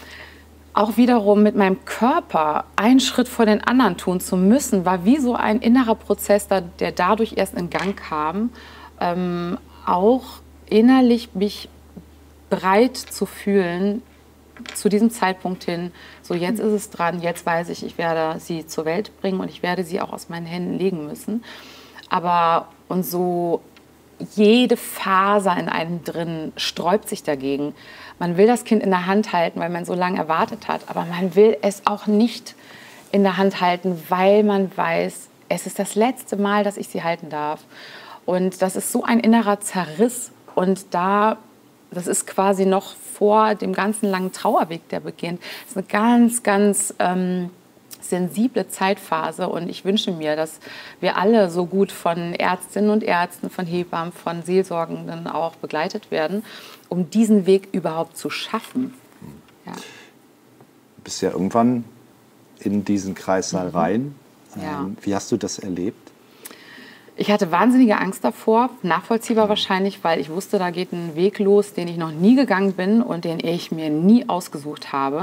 auch wiederum mit meinem Körper einen Schritt vor den anderen tun zu müssen, war wie so ein innerer Prozess, der dadurch erst in Gang kam, ähm, auch innerlich mich bereit zu fühlen, zu diesem Zeitpunkt hin, so jetzt ist es dran, jetzt weiß ich, ich werde sie zur Welt bringen und ich werde sie auch aus meinen Händen legen müssen. Aber und so jede Faser in einem drin sträubt sich dagegen. Man will das Kind in der Hand halten, weil man so lange erwartet hat, aber man will es auch nicht in der Hand halten, weil man weiß, es ist das letzte Mal, dass ich sie halten darf. Und das ist so ein innerer Zerriss. Und da, das ist quasi noch vor dem ganzen langen Trauerweg, der beginnt. Das ist eine ganz, ganz ähm, sensible Zeitphase. Und ich wünsche mir, dass wir alle so gut von Ärztinnen und Ärzten, von Hebammen, von Seelsorgenden auch begleitet werden, um diesen Weg überhaupt zu schaffen. Ja. Du bist ja irgendwann in diesen Kreissaal mhm. rein. Ja. Wie hast du das erlebt? Ich hatte wahnsinnige Angst davor, nachvollziehbar wahrscheinlich, weil ich wusste, da geht ein Weg los, den ich noch nie gegangen bin und den ich mir nie ausgesucht habe.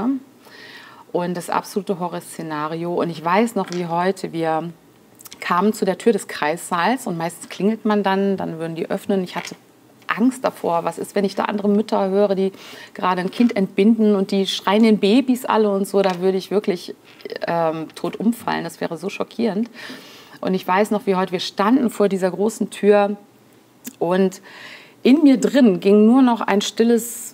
Und das absolute Horrorszenario. Und ich weiß noch wie heute, wir kamen zu der Tür des Kreissaals und meistens klingelt man dann, dann würden die öffnen. Ich hatte Angst davor, was ist, wenn ich da andere Mütter höre, die gerade ein Kind entbinden und die schreien den Babys alle und so, da würde ich wirklich ähm, tot umfallen. Das wäre so schockierend. Und ich weiß noch wie heute, wir standen vor dieser großen Tür und in mir drin ging nur noch ein stilles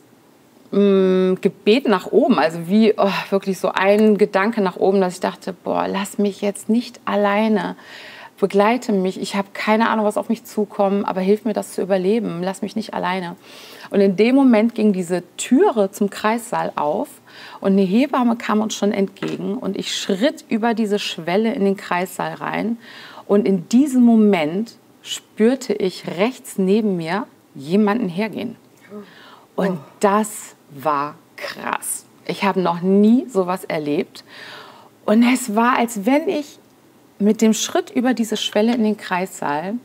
mh, Gebet nach oben. Also wie oh, wirklich so ein Gedanke nach oben, dass ich dachte, boah, lass mich jetzt nicht alleine. Begleite mich, ich habe keine Ahnung, was auf mich zukommt, aber hilf mir, das zu überleben. Lass mich nicht alleine. Und in dem Moment ging diese Türe zum Kreissaal auf und eine Hebamme kam uns schon entgegen und ich schritt über diese Schwelle in den Kreissaal rein und in diesem Moment spürte ich rechts neben mir jemanden hergehen. Und das war krass. Ich habe noch nie sowas erlebt und es war, als wenn ich mit dem Schritt über diese Schwelle in den Kreissaal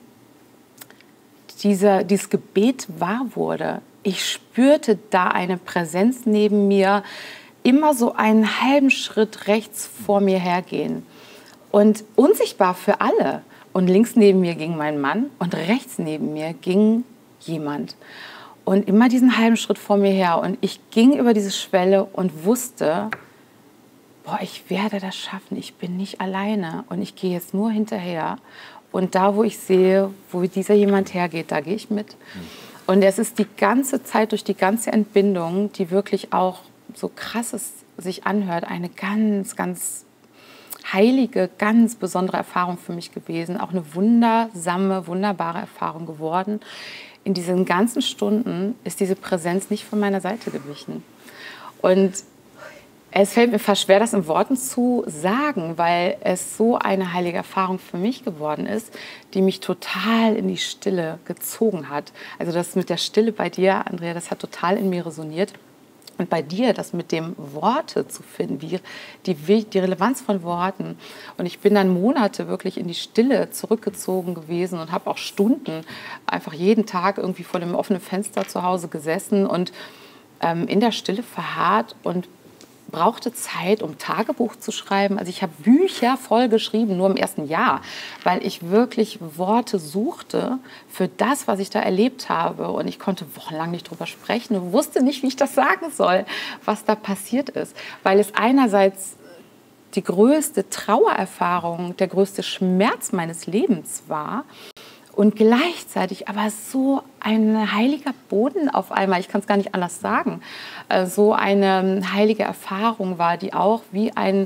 dieser, dieses Gebet wahr wurde. Ich spürte da eine Präsenz neben mir, immer so einen halben Schritt rechts vor mir hergehen. Und unsichtbar für alle. Und links neben mir ging mein Mann und rechts neben mir ging jemand. Und immer diesen halben Schritt vor mir her. Und ich ging über diese Schwelle und wusste, boah, ich werde das schaffen, ich bin nicht alleine und ich gehe jetzt nur hinterher. Und da, wo ich sehe, wo dieser jemand hergeht, da gehe ich mit. Und es ist die ganze Zeit, durch die ganze Entbindung, die wirklich auch so krasses sich anhört, eine ganz, ganz heilige, ganz besondere Erfahrung für mich gewesen. Auch eine wundersame, wunderbare Erfahrung geworden. In diesen ganzen Stunden ist diese Präsenz nicht von meiner Seite gewichen. Und Es fällt mir fast schwer, das in Worten zu sagen, weil es so eine heilige Erfahrung für mich geworden ist, die mich total in die Stille gezogen hat. Also das mit der Stille bei dir, Andrea, das hat total in mir resoniert. Und bei dir, das mit dem Worte zu finden, die, die, die Relevanz von Worten. Und ich bin dann Monate wirklich in die Stille zurückgezogen gewesen und habe auch Stunden einfach jeden Tag irgendwie vor dem offenen Fenster zu Hause gesessen und ähm, in der Stille verharrt und brauchte Zeit, um Tagebuch zu schreiben. Also ich habe Bücher voll geschrieben, nur im ersten Jahr, weil ich wirklich Worte suchte für das, was ich da erlebt habe. Und ich konnte wochenlang nicht drüber sprechen und wusste nicht, wie ich das sagen soll, was da passiert ist. Weil es einerseits die größte Trauererfahrung, der größte Schmerz meines Lebens war und gleichzeitig aber so ein heiliger Boden auf einmal, ich kann es gar nicht anders sagen, so eine heilige Erfahrung war, die auch wie ein,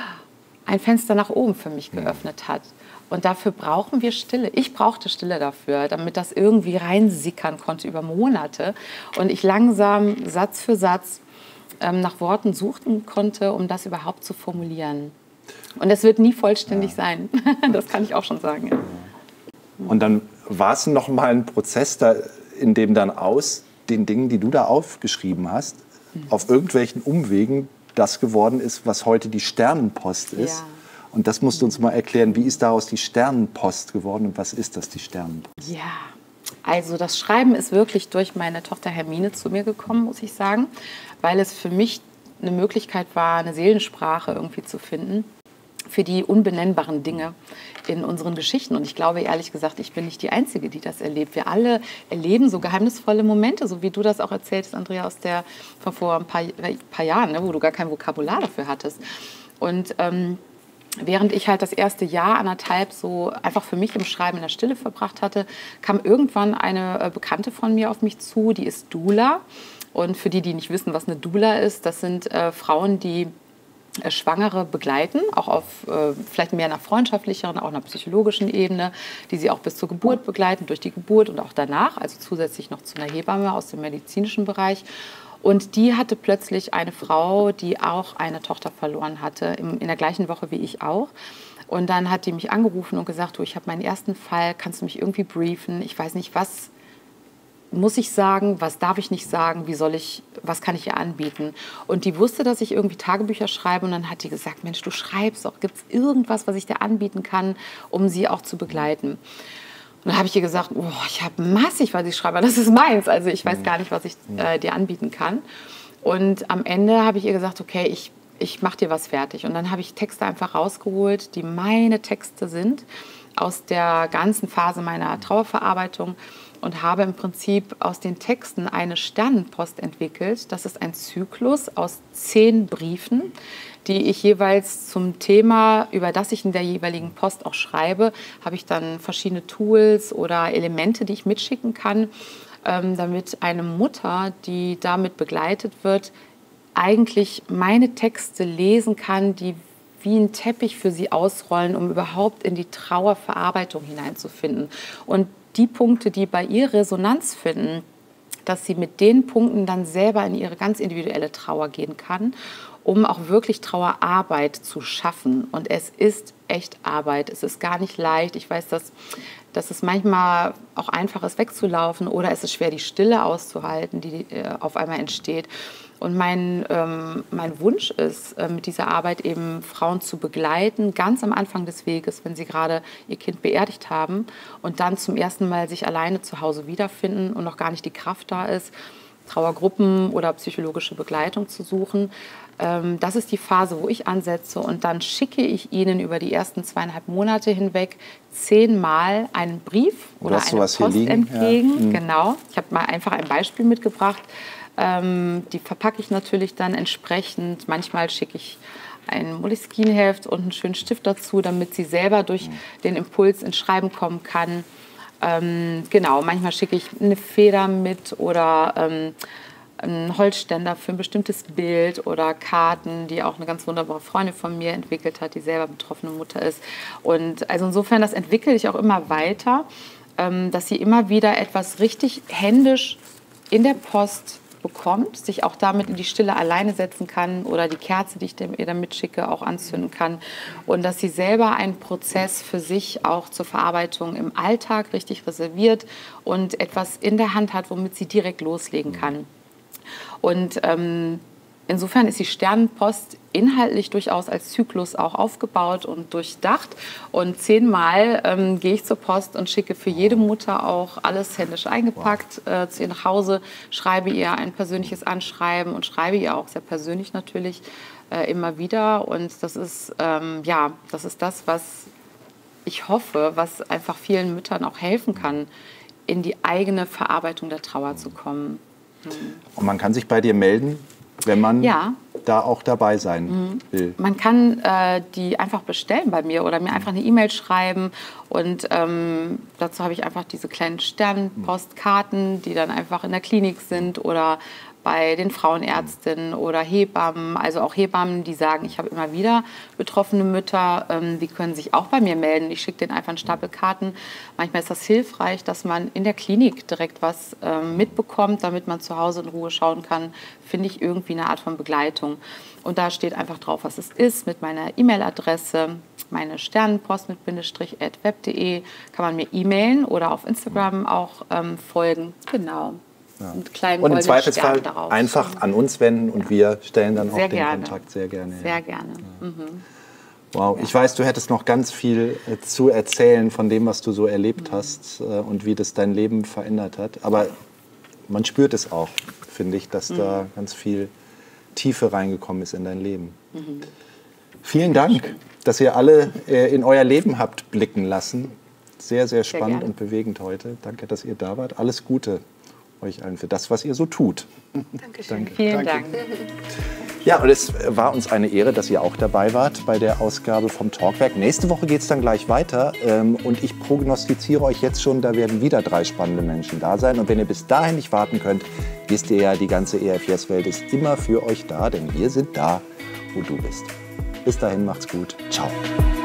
ein Fenster nach oben für mich geöffnet hat. Und dafür brauchen wir Stille. Ich brauchte Stille dafür, damit das irgendwie reinsickern konnte über Monate. Und ich langsam, Satz für Satz, nach Worten suchen konnte, um das überhaupt zu formulieren. Und es wird nie vollständig ja. sein. Das kann ich auch schon sagen. Ja. Und dann war es noch mal ein Prozess, da, in dem dann aus den Dingen, die du da aufgeschrieben hast, mhm. auf irgendwelchen Umwegen das geworden ist, was heute die Sternenpost ist. Ja. Und das musst du uns mal erklären, wie ist daraus die Sternenpost geworden und was ist das, die Sternenpost? Ja, also das Schreiben ist wirklich durch meine Tochter Hermine zu mir gekommen, muss ich sagen, weil es für mich eine Möglichkeit war, eine Seelensprache irgendwie zu finden für die unbenennbaren Dinge in unseren Geschichten. Und ich glaube, ehrlich gesagt, ich bin nicht die Einzige, die das erlebt. Wir alle erleben so geheimnisvolle Momente, so wie du das auch erzählst, Andrea, aus der, von vor ein paar, paar Jahren, ne, wo du gar kein Vokabular dafür hattest. Und ähm, während ich halt das erste Jahr, anderthalb, so einfach für mich im Schreiben in der Stille verbracht hatte, kam irgendwann eine äh, Bekannte von mir auf mich zu, die ist Doula. Und für die, die nicht wissen, was eine Doula ist, das sind äh, Frauen, die Schwangere begleiten, auch auf äh, vielleicht mehr einer freundschaftlicheren, auch einer psychologischen Ebene, die sie auch bis zur Geburt begleiten, durch die Geburt und auch danach, also zusätzlich noch zu einer Hebamme aus dem medizinischen Bereich. Und die hatte plötzlich eine Frau, die auch eine Tochter verloren hatte, im, in der gleichen Woche wie ich auch. Und dann hat die mich angerufen und gesagt, du, ich habe meinen ersten Fall, kannst du mich irgendwie briefen? Ich weiß nicht, was muss ich sagen, was darf ich nicht sagen, wie soll ich, was kann ich ihr anbieten? Und die wusste, dass ich irgendwie Tagebücher schreibe und dann hat die gesagt, Mensch, du schreibst doch, gibt es irgendwas, was ich dir anbieten kann, um sie auch zu begleiten? Und dann habe ich ihr gesagt, oh, ich habe massig, was ich schreibe, das ist meins, also ich weiß gar nicht, was ich äh, dir anbieten kann. Und am Ende habe ich ihr gesagt, okay, ich, ich mache dir was fertig. Und dann habe ich Texte einfach rausgeholt, die meine Texte sind, aus der ganzen Phase meiner Trauerverarbeitung. Und habe im Prinzip aus den Texten eine Sternenpost entwickelt. Das ist ein Zyklus aus zehn Briefen, die ich jeweils zum Thema, über das ich in der jeweiligen Post auch schreibe, habe ich dann verschiedene Tools oder Elemente, die ich mitschicken kann, ähm, damit eine Mutter, die damit begleitet wird, eigentlich meine Texte lesen kann, die wie ein Teppich für sie ausrollen, um überhaupt in die Trauerverarbeitung hineinzufinden. Und die Punkte, die bei ihr Resonanz finden, dass sie mit den Punkten dann selber in ihre ganz individuelle Trauer gehen kann, um auch wirklich Trauerarbeit zu schaffen. Und es ist echt Arbeit. Es ist gar nicht leicht. Ich weiß, dass, dass es manchmal auch einfach ist, wegzulaufen oder es ist schwer, die Stille auszuhalten, die äh, auf einmal entsteht. Und mein, ähm, mein Wunsch ist, äh, mit dieser Arbeit eben Frauen zu begleiten, ganz am Anfang des Weges, wenn sie gerade ihr Kind beerdigt haben und dann zum ersten Mal sich alleine zu Hause wiederfinden und noch gar nicht die Kraft da ist, Trauergruppen oder psychologische Begleitung zu suchen. Ähm, das ist die Phase, wo ich ansetze und dann schicke ich ihnen über die ersten zweieinhalb Monate hinweg zehnmal einen Brief oder eine Post entgegen. Ja. Genau. Ich habe mal einfach ein Beispiel mitgebracht. Ähm, die verpacke ich natürlich dann entsprechend. Manchmal schicke ich ein Moleskine-Heft und einen schönen Stift dazu, damit sie selber durch den Impuls ins Schreiben kommen kann. Ähm, genau, manchmal schicke ich eine Feder mit oder ähm, einen Holzständer für ein bestimmtes Bild oder Karten, die auch eine ganz wunderbare Freundin von mir entwickelt hat, die selber betroffene Mutter ist. Und also insofern, das entwickle ich auch immer weiter, ähm, dass sie immer wieder etwas richtig händisch in der Post bekommt, sich auch damit in die Stille alleine setzen kann oder die Kerze, die ich ihr dann mitschicke, auch anzünden kann. Und dass sie selber einen Prozess für sich auch zur Verarbeitung im Alltag richtig reserviert und etwas in der Hand hat, womit sie direkt loslegen kann. Und ähm, insofern ist die Sternenpost inhaltlich durchaus als Zyklus auch aufgebaut und durchdacht. Und zehnmal ähm, gehe ich zur Post und schicke für jede Mutter auch alles händisch eingepackt wow. äh, zu ihr nach Hause, schreibe ihr ein persönliches Anschreiben und schreibe ihr auch sehr persönlich natürlich äh, immer wieder. Und das ist, ähm, ja, das ist das, was ich hoffe, was einfach vielen Müttern auch helfen kann, in die eigene Verarbeitung der Trauer zu kommen. Hm. Und man kann sich bei dir melden, wenn man ja. da auch dabei sein mhm. will. Man kann äh, die einfach bestellen bei mir oder mir einfach eine E-Mail schreiben. Und ähm, dazu habe ich einfach diese kleinen Sternpostkarten, die dann einfach in der Klinik sind oder bei den Frauenärztinnen oder Hebammen, also auch Hebammen, die sagen, ich habe immer wieder betroffene Mütter, ähm, die können sich auch bei mir melden. Ich schicke denen einfach einen Stapel Karten. Manchmal ist das hilfreich, dass man in der Klinik direkt was ähm, mitbekommt, damit man zu Hause in Ruhe schauen kann, finde ich irgendwie eine Art von Begleitung. Und da steht einfach drauf, was es ist, mit meiner E-Mail-Adresse, meine Sternenpost mit Bindestrich at web punkt de, kann man mir e-mailen oder auf Instagram auch ähm, folgen. Genau. Ja. Und im Zweifelsfall einfach an uns wenden und ja. wir stellen dann sehr auch den gerne. Kontakt sehr gerne. Sehr ja. gerne. Ja. Mhm. Wow, ja. Ich weiß, du hättest noch ganz viel äh, zu erzählen von dem, was du so erlebt mhm. hast äh, und wie das dein Leben verändert hat. Aber man spürt es auch, finde ich, dass mhm. da ganz viel Tiefe reingekommen ist in dein Leben. Mhm. Vielen Dank, dass ihr alle äh, in euer Leben habt blicken lassen. Sehr, sehr spannend sehr und bewegend heute. Danke, dass ihr da wart. Alles Gute euch allen für das, was ihr so tut. Dankeschön. Danke. Vielen Dank. Ja, und es war uns eine Ehre, dass ihr auch dabei wart bei der Ausgabe vom Talkwerk. Nächste Woche geht es dann gleich weiter. Und ich prognostiziere euch jetzt schon, da werden wieder drei spannende Menschen da sein. Und wenn ihr bis dahin nicht warten könnt, wisst ihr ja, die ganze E F Jes-Welt ist immer für euch da, denn wir sind da, wo du bist. Bis dahin, macht's gut. Ciao.